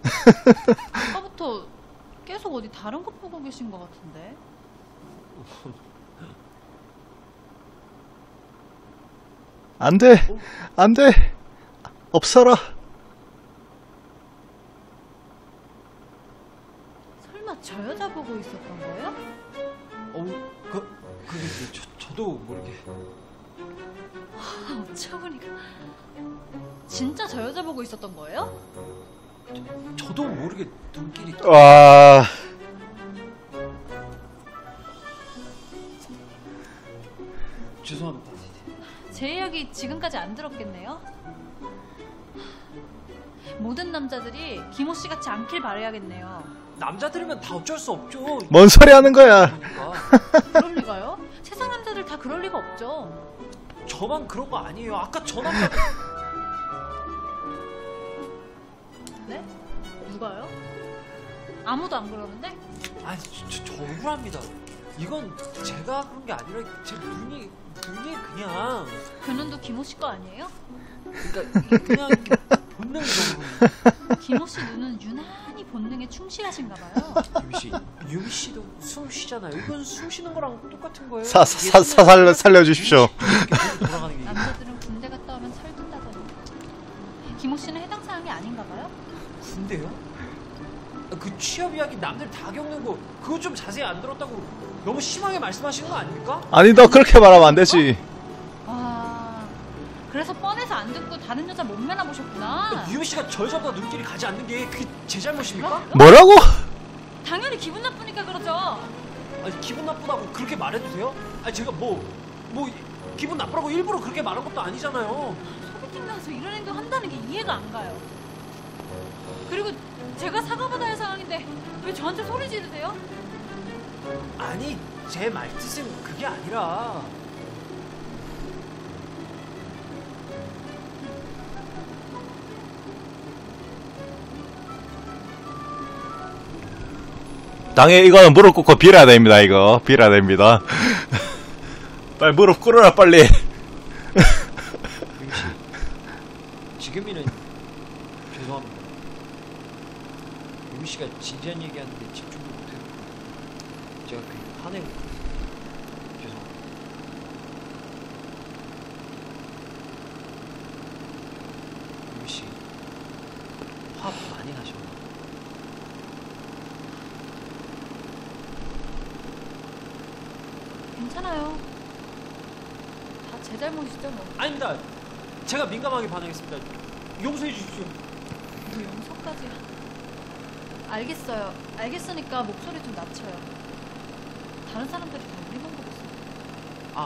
아까부터 계속 어디 다른 거 보고 계신 것 같은데. 안 돼, 안 돼, 없어라. 설마 저 여자 보고 있었던 거예요? 어, 그, 그게 저, 저도 모르게. 아, 어처구니가. 진짜 저 여자 보고 있었던 거예요? 저, 저도 모르게 눈길이. 와. 죄송합니다. 제 이야기 지금까지 안 들었겠네요? 모든 남자들이 김호 씨 같이 않길 바라야겠네요. 남자들이면 다 어쩔 수 없죠. 뭔 소리 하는 거야? 그럴 리가요? 세상 남자들 다 그럴 리가 없죠. 저만 그런 거 아니에요. 아까 저 남자. 네? 누가요? 아무도 안 그러는데? 아니, 저, 저 억울합니다. 이건 제가 그런 게 아니라 제 눈이 눈이 그냥. 그 눈도 김호 씨 거 아니에요? 그러니까 그냥 이렇게 본능적으로. 김호 씨 눈은 유난히 본능에 충실하신가 봐요. 유미 씨, 유미 씨도 숨 쉬잖아요. 이건 숨 쉬는 거랑 똑같은 거예요. 사, 사, 사, 살려, 살려주십시오. 돌아가는 게. 남자들은 군대 갔다 오면 철든다더니 김호 씨는 해당 사항이 아닌가 봐요? 군대요? 그 취업 이야기 남들 다 겪는 거 그거 좀 자세히 안 들었다고 너무 심하게 말씀하시는 거 아닙니까? 아니, 너 그렇게 말하면 안 되지. 아, 그래서 뻔해서 안 듣고 다른 여자 못 면해보셨구나. 유미 씨가 저 여자보다 눈길이 가지 않는 게 그게 제 잘못입니까? 뭐라고? 당연히 기분 나쁘니까 그러죠. 아니, 기분 나쁘다고 그렇게 말해도 돼요? 아니, 제가 뭐, 뭐 기분 나쁘라고 일부러 그렇게 말한 것도 아니잖아요. 소개팅 나가서 이런 행동 한다는 게 이해가 안 가요. 그리고 제가 사과받아야 할 상황인데 왜 저한테 소리 지르세요? 아니, 제 말뜻은 그게 아니라. 당연히 이거는 무릎 꿇고 빌어야 됩니다, 이거. 빌어야 됩니다. 빨리 무릎 꿇어라 빨리. 유미씨, 지금이는 죄송합니다. 유미씨가 진지한 얘기하는데 집중도 못해서 제가 괜히 화내고 죄송합니다. 유미씨, 화 많이 나셨나? 괜찮아요. 다 제 잘못이죠 뭐. 아닙니다. 제가 민감하게 반응했습니다. 용서해 주십시오. 뭐 용서까지. 알겠어요. 알겠으니까 목소리 좀 낮춰요. 다른 사람들이 다 우리 보고 있어요. 아,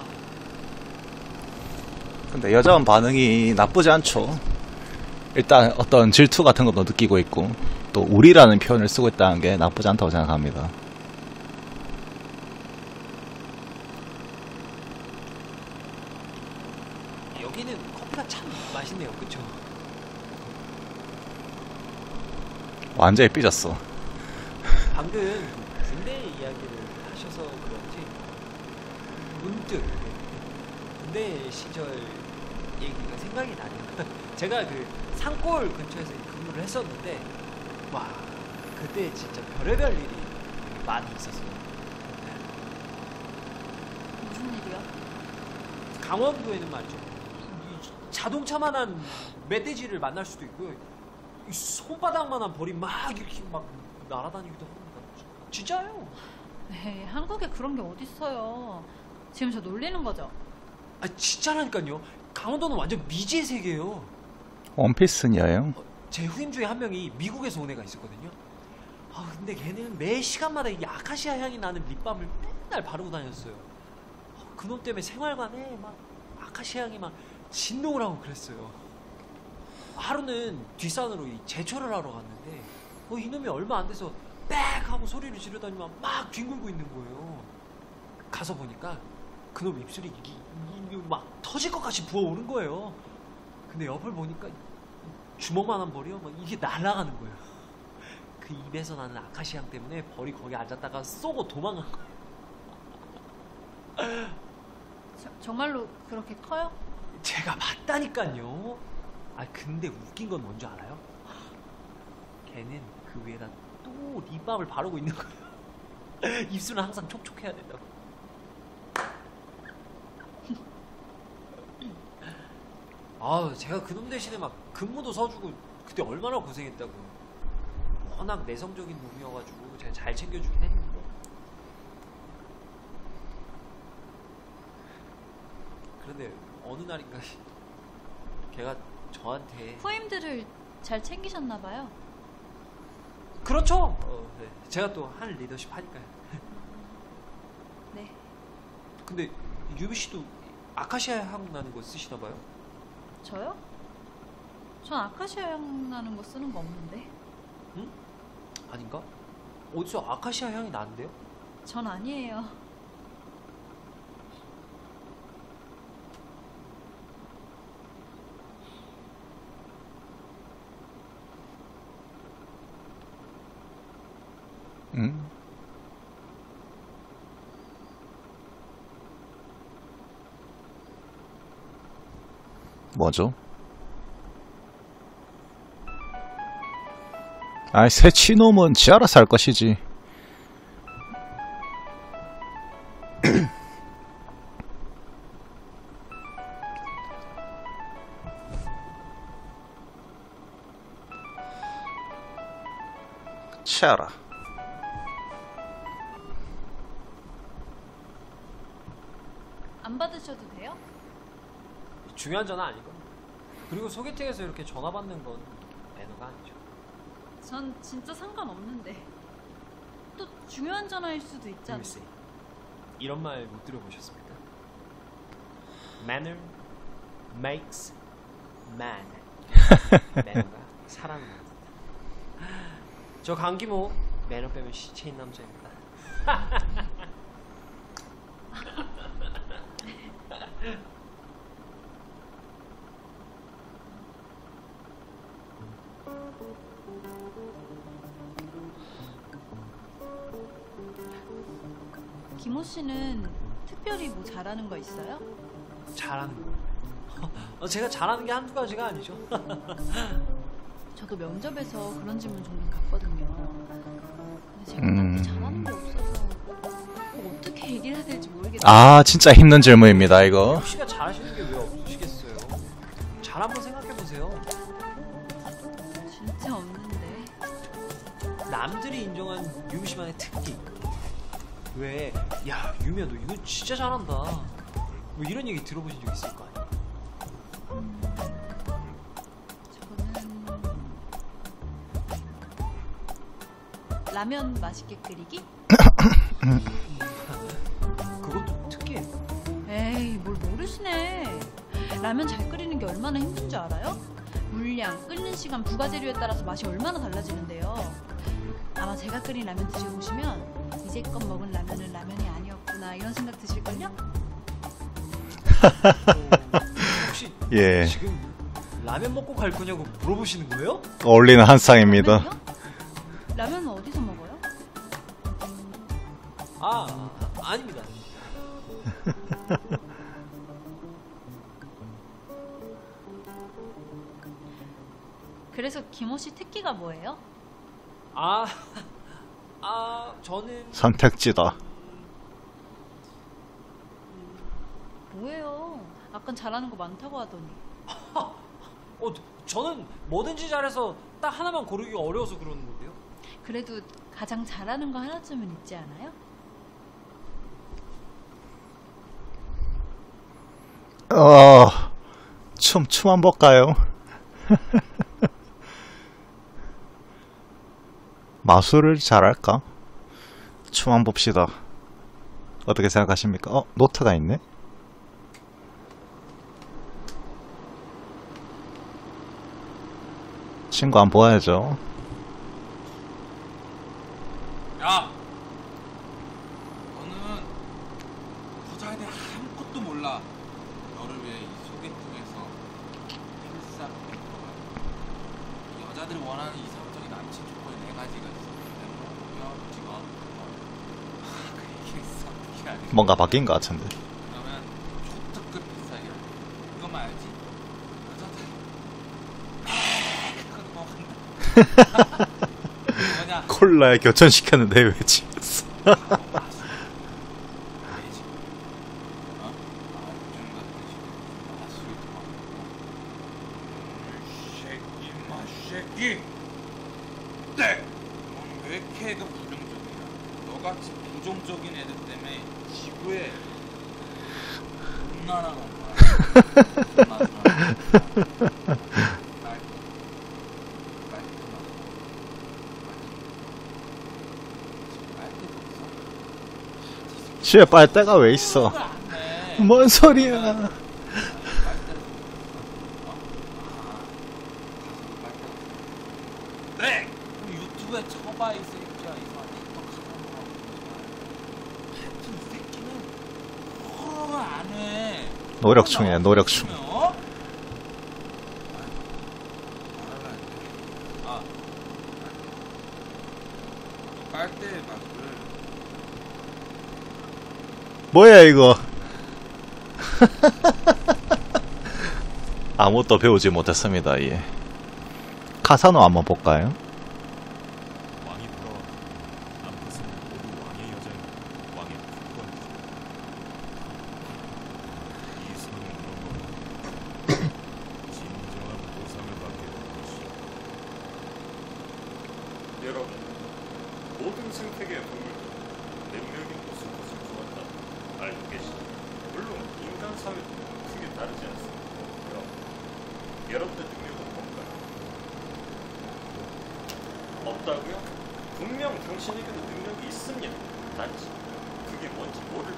근데 여자분 반응이 나쁘지 않죠. 일단 어떤 질투 같은 것도 느끼고 있고 또 우리라는 표현을 쓰고 있다는 게 나쁘지 않다고 생각합니다. 여기는 커피가 참 맛있네요. 그쵸? 완전히 삐졌어. 방금 군대 이야기를 하셔서 그런지 문득 군대 시절 얘기가 생각이 나네요. 제가 그 산골 근처에서 근무를 했었는데 와 그때 진짜 별의별 일이 많이 있었어요. 무슨 일이야? 강원도에는 말이죠. 이 자동차만한 멧돼지를 만날 수도 있고요. 이 손바닥만한 벌이 막 이렇게 막 날아다니기도 합니다. 진짜요? 에이, 한국에 그런 게 어딨어요. 지금 저 놀리는 거죠? 아 진짜라니까요. 강원도는 완전 미지의 세계예요. 원피스냐요? 제 후임 중에 한 명이 미국에서 온 애가 있었거든요. 아 근데 걔는 매 시간마다 이 아카시아 향이 나는 립밤을 맨날 바르고 다녔어요. 아, 그놈 때문에 생활관에 막 아카시아 향이 막 진동을 하고 그랬어요. 하루는 뒷산으로 이 제철을 하러 갔는데 어, 이놈이 얼마 안 돼서 빽 하고 소리를 지르더니만 막 뒹굴고 있는 거예요. 가서 보니까 그놈 입술이 이게, 이게 막 터질 것 같이 부어오른 거예요. 근데 옆을 보니까 주먹만한 벌이요. 막 이게 날아가는 거예요. 그 입에서 나는 아카시아 향 때문에 벌이 거기 앉았다가 쏘고 도망간 거예요. 저, 정말로 그렇게 커요? 제가 봤다니까요. 아 근데 웃긴 건 뭔지 알아요? 걔는 그 위에다 또 립밤을 바르고 있는 거예요. 입술은 항상 촉촉해야 된다고. 아 제가 그놈 대신에 막 근무도 서주고 그때 얼마나 고생했다고. 워낙 내성적인 놈이어가지고 제가 잘 챙겨주긴 했는데 그런데 어느 날인가 걔가 저한테 후임들을 잘 챙기셨나봐요. 그렇죠. 어, 네. 제가 또 한 리더십 하니까요. 네. 근데 유미 씨도 아카시아 향 나는 거 쓰시나 봐요? 저요? 전 아카시아 향 나는 거 쓰는 거 없는데. 응? 아닌가? 어디서 아카시아 향이 나는데요? 전 아니에요. 응? 뭐죠? 아이 새 치놈은 지 알아서 할 것이지. 치아라. 안 받으셔도 돼요? 중요한 전화 아니거든요. 그리고 소개팅에서 이렇게 전화 받는 건 매너가 아니죠. 전 진짜 상관없는데. 또 중요한 전화일 수도 있잖아. 유미 씨, 이런 말 못 들어보셨습니까? Manner makes man. 매너가 사람을 만든다. 저 강기모 매너 빼면 시체인 남자입니다. 김호 씨는 특별히 뭐 잘하는 거 있어요? 잘하는 거. 어, 제가 잘하는 게 한두 가지가 아니죠. 저도 면접에서 그런 질문 종종 받거든요. 근데 제가 음. 딱히 잘하는 게 없어서 뭐 어떻게 얘기를 해야 될지 모르겠어요. 아, 진짜 힘든 질문입니다, 이거. 혹시가 잘하시는 게 왜 없으시겠어요? 잘 한번 생각해 보세요. 진짜 없는데. 남들이 인정한 유미 씨만의 특기. 왜? 야, 유미야 너 이거 진짜 잘한다. 뭐 이런 얘기 들어보신 적 있을 거 아니야? 음, 저는 라면 맛있게 끓이기? 그것도 특기예요. 에이, 뭘 모르시네. 라면 잘 끓이는 게 얼마나 힘든 줄 알아요? 물량, 끓는 시간, 부가재료에 따라서 맛이 얼마나 달라지는데요. 아마 제가 끓인 라면 드셔보시면 이제껏 먹은 라면은 라면이 아니었구나 이런 생각 드실걸요? 어, 혹시 예. 지금 라면 먹고 갈 거냐고 물어보시는 거예요? 어울리는 한상입니다. 라면이요? 라면은 어디서 먹어요? 아, 아 아닙니다. 그래서 김호 씨 특기가 뭐예요? 아, 아 저는 선택지다. 뭐예요? 아까 잘하는 거 많다고 하더니. 어, 저는 뭐든지 잘해서 딱 하나만 고르기가 어려워서 그러는 건데요. 그래도 가장 잘하는 거 하나쯤은 있지 않아요? 어, 춤, 춤 한번 볼까요? 마술을 잘할까? 춤 한번 봅시다. 어떻게 생각하십니까? 어, 노트가 있네? 친구 안 보아야죠. 야! 너는 여자에 대해 아무것도 몰라. 너를 위해 이 소개팅에서 필살 멤버가 여자들이 원하는 이상적인 남친 조건이 네 가지가 있어. 멤버, 직업, 아, 그 얘기했어. 그게 아니고. 뭔가 바뀐 것 같은데. 그러면 초특급 필살기야. 이것만 알지? 여자들 그거 뭐 한다. 뭐냐? 콜라에 교촌시켰는데 왜 집에서? 왜 걔가 부정적이야? 너같이 부정적인 애들 때문에 지구에 온난화가 온 거야. 집에 빨대가 왜 있어? 뭔 소리야? 네! 그럼 유튜브에 쳐봐 이 새끼야. 이상한 틱톡 하는 거. 하여튼 이 새끼는 허락을 안 해. 노력충이야, 노력충. 어? 아, 빨대 맛을 뭐야 이거? 아무것도 배우지 못했습니다. 예. 카사노 한번 볼까요? 왕이 돌아왔다. 남탓은 모두 왕의 여자인 왕의 국권이다. 이 손을 넘어 진정한 보상을 받게 될 것이다. 여러분, 모든 생태계 동물들 능력이 무슨 것을 좋아한다 알고 계시죠? 물론 인간 사회도 크게 다르지 않습니다. 그럼 여러분의 능력은 뭔가요? 없다고요? 분명 당신에게도 능력이 있습니다. 단지 그게 뭔지 모를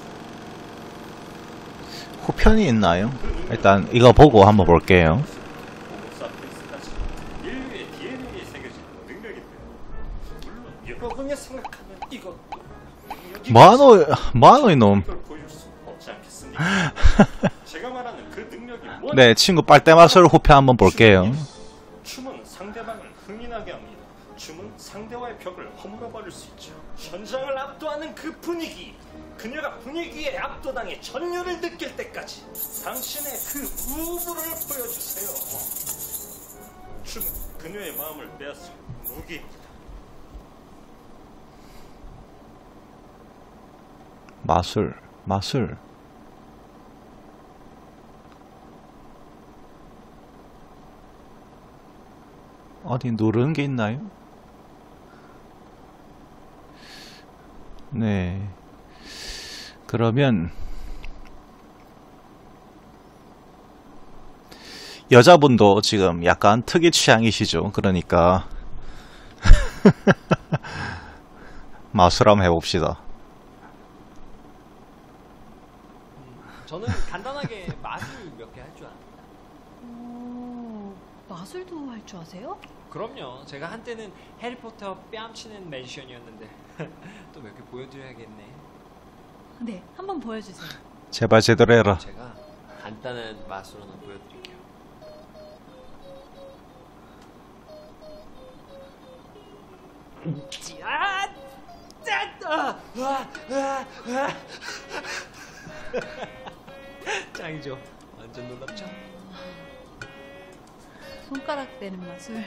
뿐이죠. 후편이 있나요? 일단 이거 보고 한번 볼게요. 호모사피엔스까지 인류의 디엔에이에 새겨진 능력인데요. 물론 여러분이 생각하는 이것도 능력이 뭐하노, 뭐하노 이놈. 이걸 보여줄 수 없지 않겠습니까? 제가 말하는 그 능력이 뭔지 네, 친구 빨대 마술 후편 한번 볼게요. 춤은 상대방을 흥인하게 합니다. 춤은 상대와의 벽을 허물어버릴 수 있죠. 현장을 압도하는 그 분위기, 그녀가 분위기에 압도당해 전율을 느낄 때까지 당신의 그 무브를 보여주세요. 춤은 그녀의 마음을 빼앗을 무기입니다. 마술, 마술. 어디 누르는 게 있나요? 네. 그러면 여자분도 지금 약간 특이 취향이시죠? 그러니까 마술 한번 해봅시다. 저는 간단하게 마술 몇 개 할 줄 압니다. 오, 마술도 할 줄 아세요? 그럼요. 제가 한때는 해리포터 뺨치는 매지션이었는데 또 몇 개 보여드려야겠네. 네, 한번 보여주세요. 제발 제대로 해라. 제가 간단한 마술 하나 보여드릴게요. 아! 짠! 아! 아! 아! 짱이죠. 완전 놀랍죠? 손가락 대는 마술.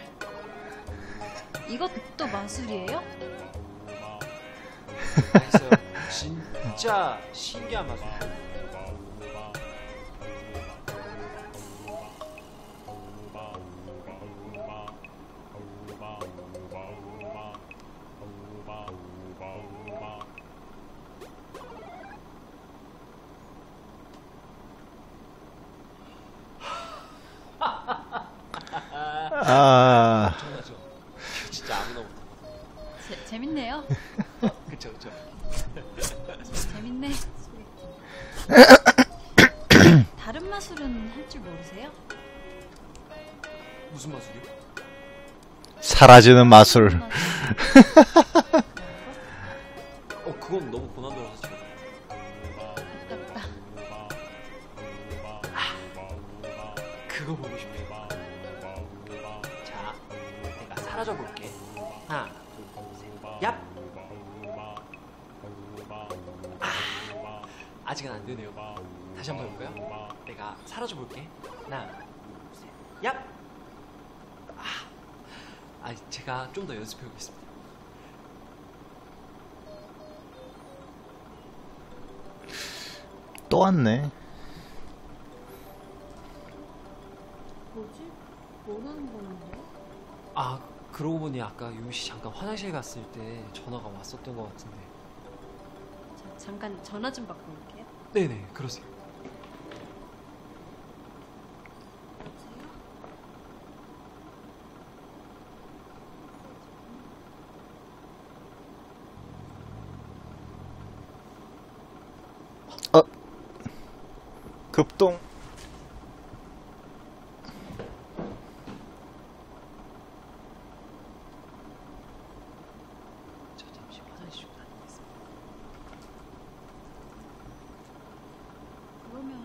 이것도 마술이에요? 있어요. 진짜 신기한 마술. 아, 엄청나죠? 진짜 아무나 못해. 재, 재밌네요. 그쵸 그쵸. 재밌네. 다른 마술은 할 줄 모르세요? 무슨 마술이요? 사라지는 마술. 어 그건 너무 고난도라서 제가. 아깝다. 그거 보고 싶어요. 자, 내가 사라져 볼게. 하나, 둘, 셋, 얍. 아, 아직은 안 되네요. 다시 한번 해볼까요? 내가 사라져 볼게. 하나, 둘, 셋, 얍. 아, 아, 제가 좀 더 연습해 보겠습니다. 또 왔네. 뭐지? 뭐 하는 건데? 아, 그러고 보니 아까 유미 씨 잠깐 화장실 갔을 때 전화가 왔었던 것 같은데. 자, 잠깐 전화 좀 받고 올게요. 네네, 그러세요. 어, 급동. 저 잠시 화장실 좀 다녀오겠습니다. 그러면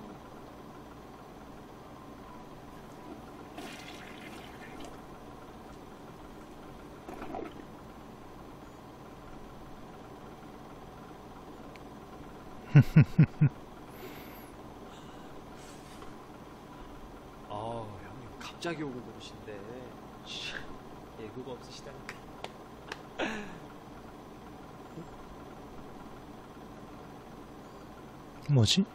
아, 형님 갑자기 오고 그러신데 예고가 없으시다니까. 뭐지?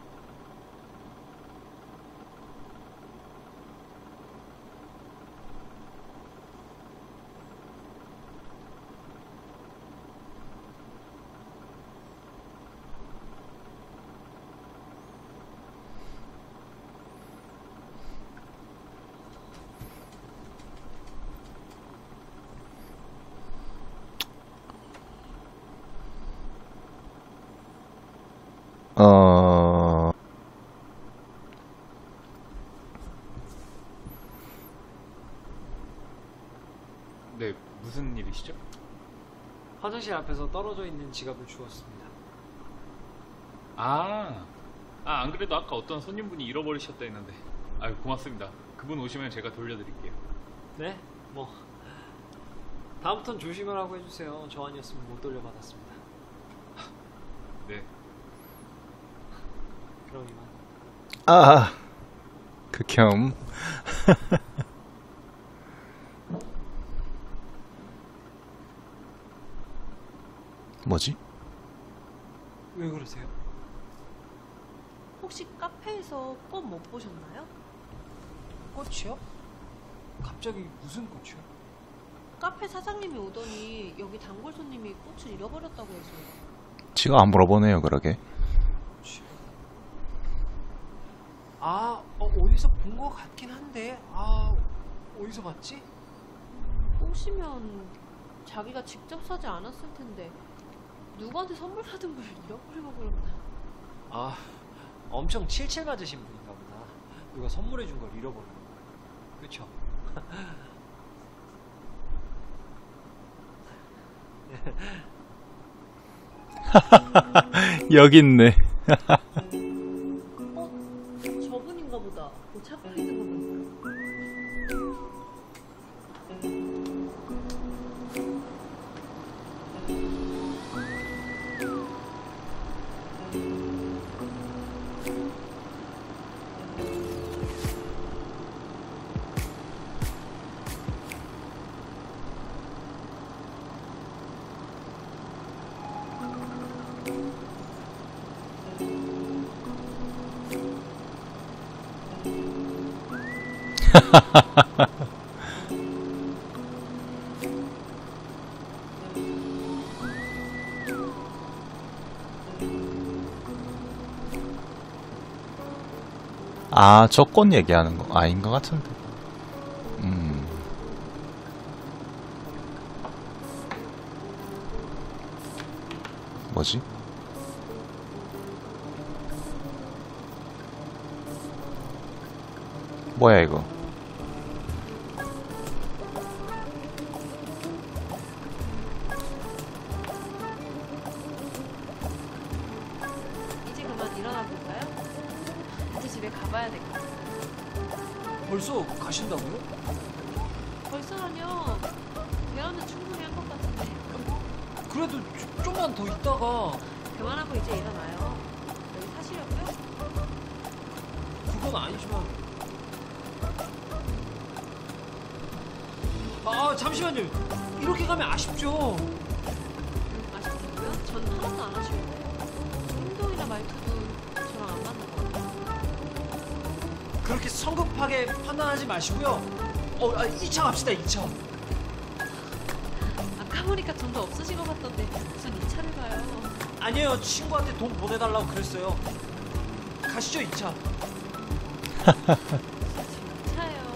어... 네, 무슨 일이시죠? 화장실 앞에서 떨어져 있는 지갑을 주웠습니다. 아, 아, 안 그래도 아까 어떤 손님분이 잃어버리셨다 했는데. 아유, 고맙습니다. 그분 오시면 제가 돌려드릴게요. 네? 뭐 다음부턴 조심을 하고 해주세요. 저 아니었으면 못 돌려받았습니다. 네, 그럼 이만. 아, 극혐. 뭐지? 왜 그러세요? 혹시 카페에서 꽃 못 보셨나요? 꽃이요? 갑자기 무슨 꽃이요? 카페 사장님이 오더니 여기 단골 손님이 꽃을 잃어버렸다고 해서. 지가 안 물어보네요, 그러게. 아, 어, 어디서 본 것 같긴 한데, 아, 어디서 봤지? 꽃이면 자기가 직접 사지 않았을 텐데 누구한테 선물 받은 걸 잃어버리고 그런다. 아, 엄청 칠칠 맞으신 분인가 보다. 누가 선물해 준 걸 잃어버린 거야. 그쵸? 여기 있네. 어? 저분인가 보다. 뭐 찾고 있는 거 보니까. 아, 저 꽃 얘기하는 거 아닌 것 같은데. 음. 뭐지? 뭐야 이거? 이제 그만 일어나 볼까요? 이제 집에 가봐야 될 것 같아요. 벌써 가신다고요? 벌써라뇨. 대화는 충분히 한 것 같은데. 그래도 조- 좀만 더 있다가. 그만하고 이제 일어나요. 여기 사시려고요? 그건 아니지만. 아, 잠시만요. 이렇게 가면 아쉽죠? 아쉽다고요? 전 하나도 안 아쉬운데요. 행동이나 말투도 저랑 안 맞는 것 같아요. 그렇게 성급하게 판단하지 마시고요. 어, 아, 이 차 갑시다, 이 차. 아까 보니까 돈 더 없으신 것 같던데 무슨 이 차를 가요? 아니에요. 친구한테 돈 보내달라고 그랬어요. 가시죠, 이 차. 차요.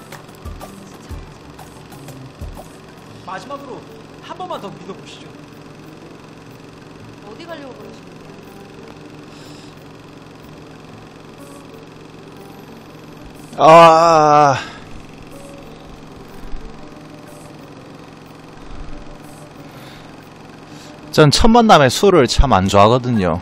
마지막으로 한 번만 더 믿어보시죠. 어디 가려고 그러시는 거예요? 아, 전 첫 만남에 술을 참 안 좋아하거든요.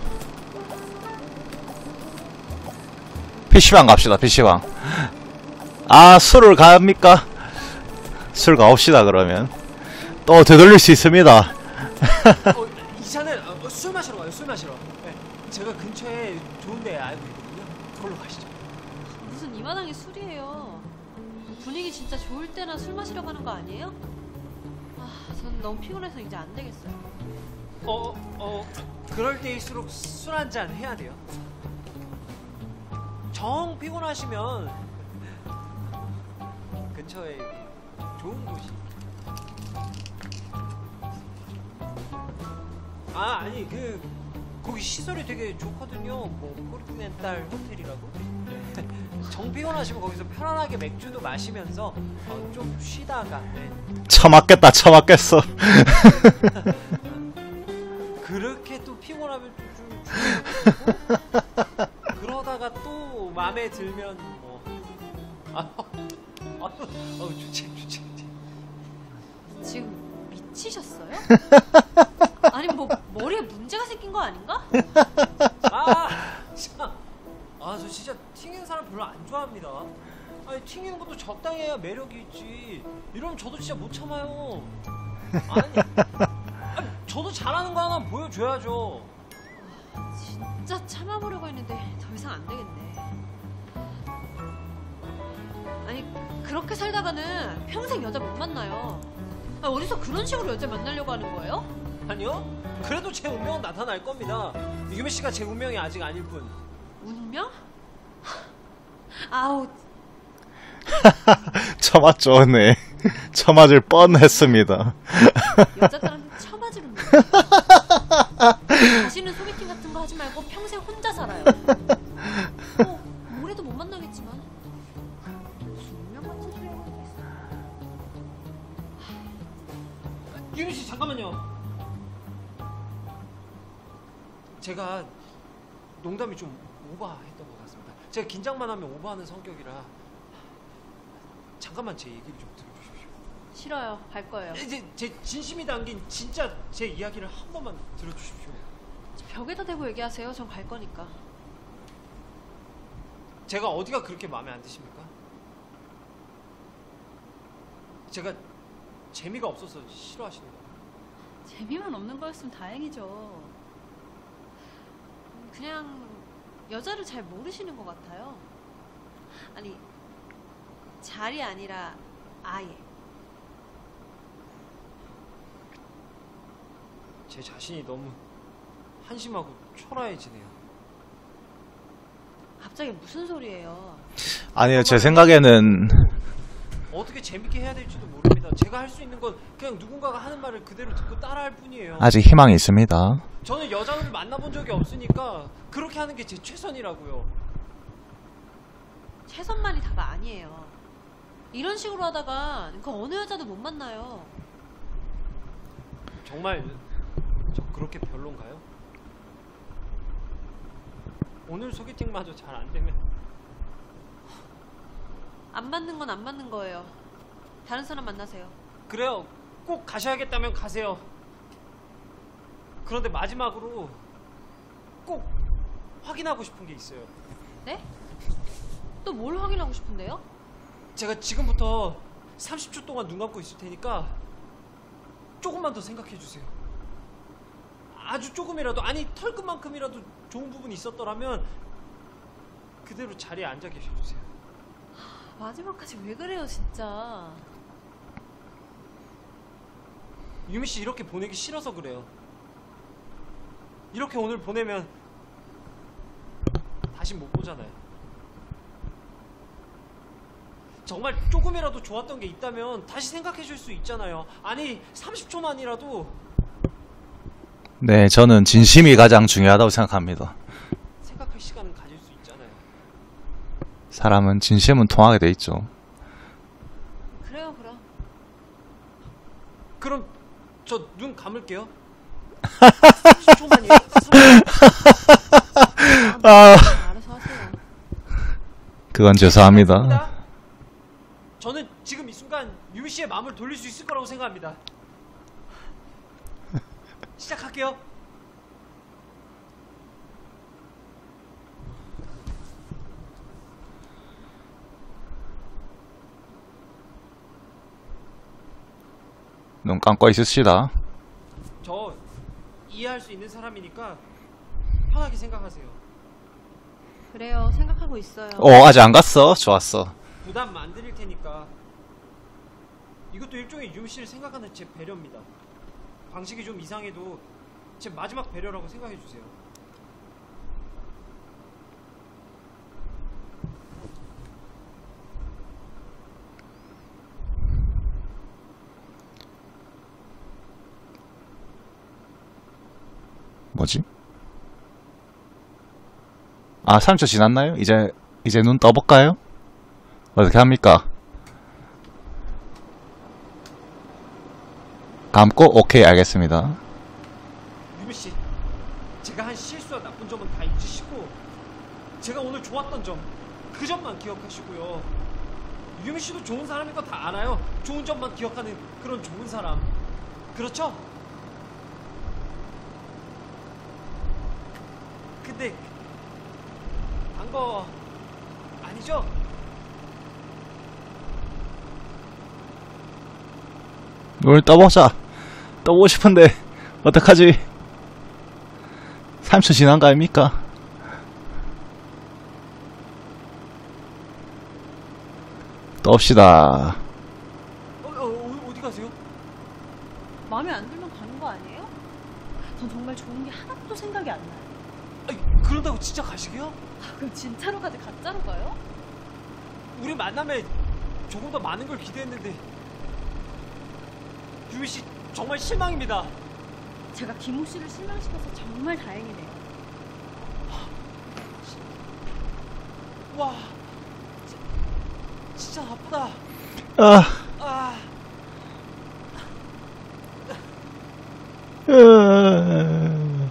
피시방 갑시다, 피시방. 아, 술을 갑니까? 술 가봅시다, 그러면. 또 되돌릴 수 있습니다. 어, 이 차는 어, 술 마시러 가요, 술 마시러. 네, 제가 근처에 좋은 데 알고 있거든요. 그걸로 가시죠. 무슨 이만한 술이에요. 분위기 진짜 좋을 때나 술 마시러 가는 거 아니에요? 아, 전 너무 피곤해서 이제 안 되겠어요. 어, 어, 그럴 때일수록 술 한 잔 해야 돼요. 정 피곤하시면 근처에 좋은 곳이. 아, 아니 그 거기 시설이 되게 좋거든요. 뭐 코리넨탈 호텔이라고. 정 피곤하시면 거기서 편안하게 맥주도 마시면서 어, 좀 쉬다가. 네. 처맞겠다, 처맞겠어. 그렇게 또 피곤하면 좀, 좀 그러다가 또 마음에 들면 뭐 아, 아, 어, 좋지, 좋지, 좋지. 지금 미치셨어요? 아니 뭐 머리에 문제가 생긴 거 아닌가? 아, 참. 아, 저 진짜 튕기는 사람 별로 안 좋아합니다. 아니, 튕기는 것도 적당히 해야 매력이 있지. 이러면 저도 진짜 못 참아요. 아니, 아니 저도 잘하는 거 하나 보여줘야죠. 진짜 참아보려고 했는데 더 이상 안 되겠네. 아니 그렇게 살다가는 평생 여자 못 만나요. 아, 어디서 그런 식으로 여자 만나려고 하는 거예요? 아니요. 그래도 제 운명은 나타날 겁니다. 유미 씨가 제 운명이 아직 아닐 뿐. 운명? 아우. 처맞 좋네. 처맞을 뻔했습니다. 여자들한테 처맞을 운명. 다시는 소개팅 같은 거 하지 말고 평생 혼자 살아요. 뭐 올해도 못 만나겠지만 무슨 운명 같은 소리 하고 있어. 유미 씨 잠깐만요. 제가 농담이 좀 오버했던 것 같습니다. 제가 긴장만 하면 오버하는 성격이라 잠깐만 제 얘기를 좀 들어주십시오. 싫어요. 갈 거예요. 이제 제 진심이 담긴 진짜 제 이야기를 한 번만 들어주십시오. 벽에다 대고 얘기하세요. 전 갈 거니까. 제가 어디가 그렇게 마음에 안 드십니까? 제가 재미가 없어서 싫어하시는 거예요? 재미만 없는 거였으면 다행이죠. 그냥 여자를 잘 모르시는 것 같아요. 아니 잘이 아니라 아예. 제 자신이 너무 한심하고 초라해지네요. 갑자기 무슨 소리예요? 아니요, 제 생각에는 어떻게 재밌게 해야 될지도 모릅니다. 제가 할 수 있는 건 그냥 누군가가 하는 말을 그대로 듣고 따라할 뿐이에요. 아직 희망이 있습니다. 저는 여자를 만나본 적이 없으니까 그렇게 하는 게 제 최선이라고요. 최선만이 다가 아니에요. 이런 식으로 하다가 그 어느 여자도 못 만나요. 정말 저 그렇게 별론가요? 오늘 소개팅마저 잘 안 되면 안 맞는 건 안 맞는 거예요. 다른 사람 만나세요. 그래요. 꼭 가셔야겠다면 가세요. 그런데 마지막으로 꼭 확인하고 싶은 게 있어요. 네? 또 뭘 확인하고 싶은데요? 제가 지금부터 삼십 초 동안 눈 감고 있을 테니까 조금만 더 생각해 주세요. 아주 조금이라도, 아니 털끝만큼이라도 좋은 부분이 있었더라면 그대로 자리에 앉아 계셔 주세요. 마지막까지 왜 그래요 진짜. 유미 씨 이렇게 보내기 싫어서 그래요. 이렇게 오늘 보내면 다시 못 보잖아요. 정말 조금이라도 좋았던 게 있다면 다시 생각해 줄 수 있잖아요. 아니 삼십 초만이라도. 네, 저는 진심이 가장 중요하다고 생각합니다. 생각할 시간은 가질 수 있잖아요. 사람은 진심은 통하게 돼 있죠. 그래요 그럼. 그럼 저 눈 감을게요. 삼십 초만이에요. 아, 알아서 하세요. 그건 죄송합니다. 저는 지금 이 순간 유미 씨의 마음을 돌릴 수 있을 거라고 생각합니다. 시작할게요. 눈 감고 있읍시다. 저 이해할 수 있는 사람이니까 편하게 생각하세요. 그래요. 생각하고 있어요. 어, 아직 안 갔어? 좋았어. 부담 안 드릴 테니까. 이것도 일종의 유미 씨를 생각하는 제 배려입니다. 방식이 좀 이상해도 제 마지막 배려라고 생각해 주세요. 뭐지? 아, 삼 초 지났나요? 이제 이제 눈 떠볼까요? 어떻게 합니까? 감고 오케이, 알겠습니다. 유미 씨, 제가 한 실수와 나쁜 점은 다 잊으시고 제가 오늘 좋았던 점, 그 점만 기억하시고요. 유미 씨도 좋은 사람인 거 다 알아요. 좋은 점만 기억하는 그런 좋은 사람. 그렇죠? 근데 단 거 아니죠? 눈을 떠보자. 떠보고 싶은데 어떡하지? 삼 초 지난 거 아닙니까? 또 옵시다. 어, 어, 어디 가세요? 마음에 안 들면 가는 거 아니에요? 전 정말 좋은 게 하나도 생각이 안 나요. 아니, 그런다고 진짜 가시게요? 아, 그럼 진짜로 가지 가짜로 가요? 우리 만남에 조금 더 많은 걸 기대했는데 유미 씨 정말 실망입니다. 제가 김우 씨를 실망시켜서 정말 다행이네요. 와, 진- 진짜 나쁘다. 아. 아, 으...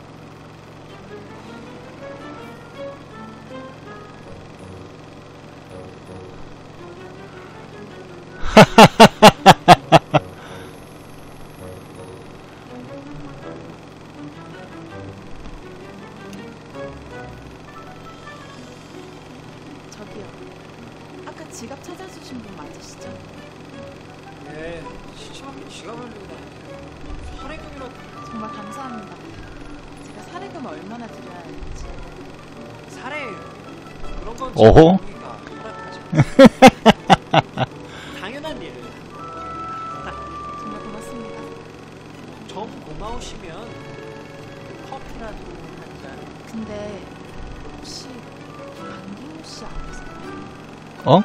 저기요. 아까 지갑 찾아주신 분 맞으시죠? 네, 시청하게 지갑을 들고 다니네요. 할인금이라 정말 감사합니다. 제가 사례금 얼마나 드려야 할지. 사례 그런 건 오호. 제가 허락하지 당연한 일을. 정말 고맙습니다. 정 고마우시면 커피라도 한 잔. 근데 혹시 강기무 씨 아니세요? 어?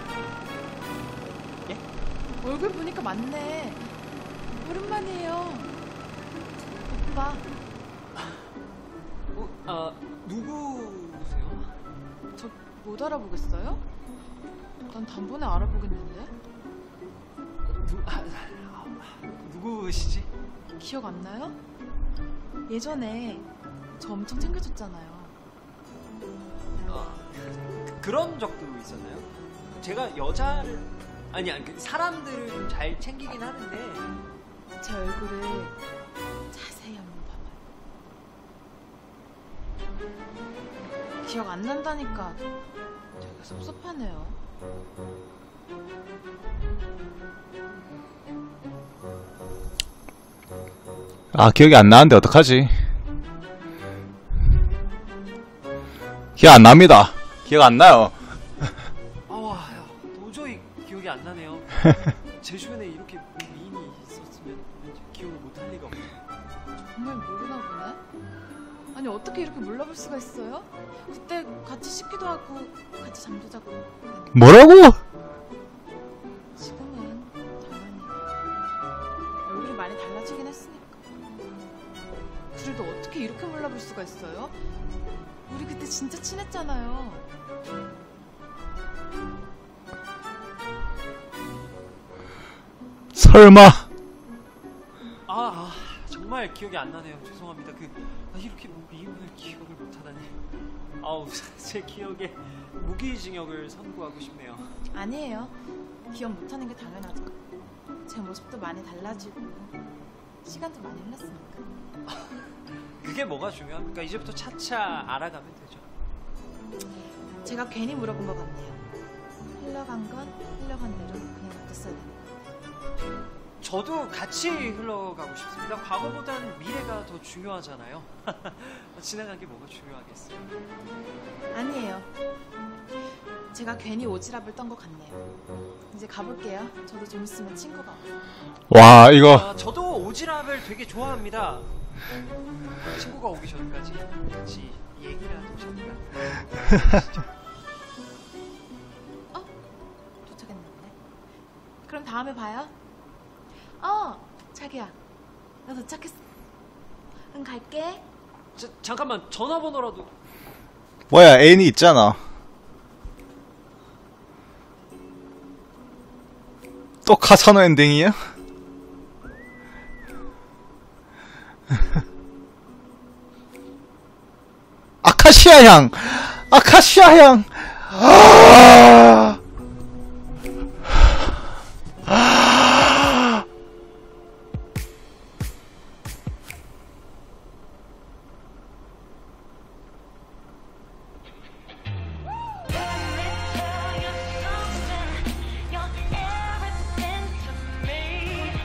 예? 얼굴 보니까 맞네. 오랜만이에요. 오빠. 어, 아 누구세요? 저 못 알아보겠어요? 난 단번에 알아보겠는데. 누, 아, 아, 누구시지? 기억 안 나요? 예전에 저 엄청 챙겨줬잖아요. 어, 그, 그런 적도 있었나요? 제가 여자를 아니 아니 그 사람들을 좀 잘 챙기긴 하는데 제 얼굴을 자세히 한번 봐봐요. 기억 안 난다니까 되게 섭섭하네요. 아, 기억이 안 나는데 어떡하지? 기억 안 납니다. 기억 안 나요. 아와 야, 도저히 기억이 안 나네요. 제 주변에 이렇게 미인이 있었으면 기억을 못할 리가 없죠. 정말 모르나 보네. 아니 어떻게 이렇게 몰라볼 수가 있어요? 그때 같이 씻기도 하고 같이 잠도 자고. 뭐라고? 지금은 당연히 얼굴이 많이 달라지긴 했으니까. 그래도 어떻게 이렇게 몰라볼 수가 있어요? 우리 그때 진짜 친했잖아요. 설마. 아, 아 정말 기억이 안 나네요. 죄송합니다. 그 아, 이렇게 미움을 기억을 못하다니. 아우 제 기억에 무기징역을 선고하고 싶네요. 아니에요. 기억 못하는 게 당연하죠. 제 모습도 많이 달라지고 시간도 많이 흘렀으니까. 그게 뭐가 중요합니까? 이제부터 차차 알아가면 되죠. 제가 괜히 물어본 것 같네요. 흘러간 건 흘러간 대로 그냥 놔뒀어야 되는. 저도 같이 흘러가고 싶습니다. 과거보단 미래가 더 중요하잖아요. 지나간 게 뭐가 중요하겠어요. 아니에요. 제가 괜히 오지랖을 떤 것 같네요. 이제 가볼게요. 저도 좀 있으면 친구가 와요. 와, 이거. 아, 저도 오지랖을 되게 좋아합니다. 친구가 오기 전까지 같이 얘기를 하죠. 잠깐. 어? 도착했는데. 그럼 다음에 봐요. 어, 자기야. 나 도착했어. 응, 갈게. 자, 잠깐만 전화번호라도. 뭐야, 애인이 있잖아. 또 카사노 엔딩이야? 아카시아 향! 아카시아 향! 아! 아!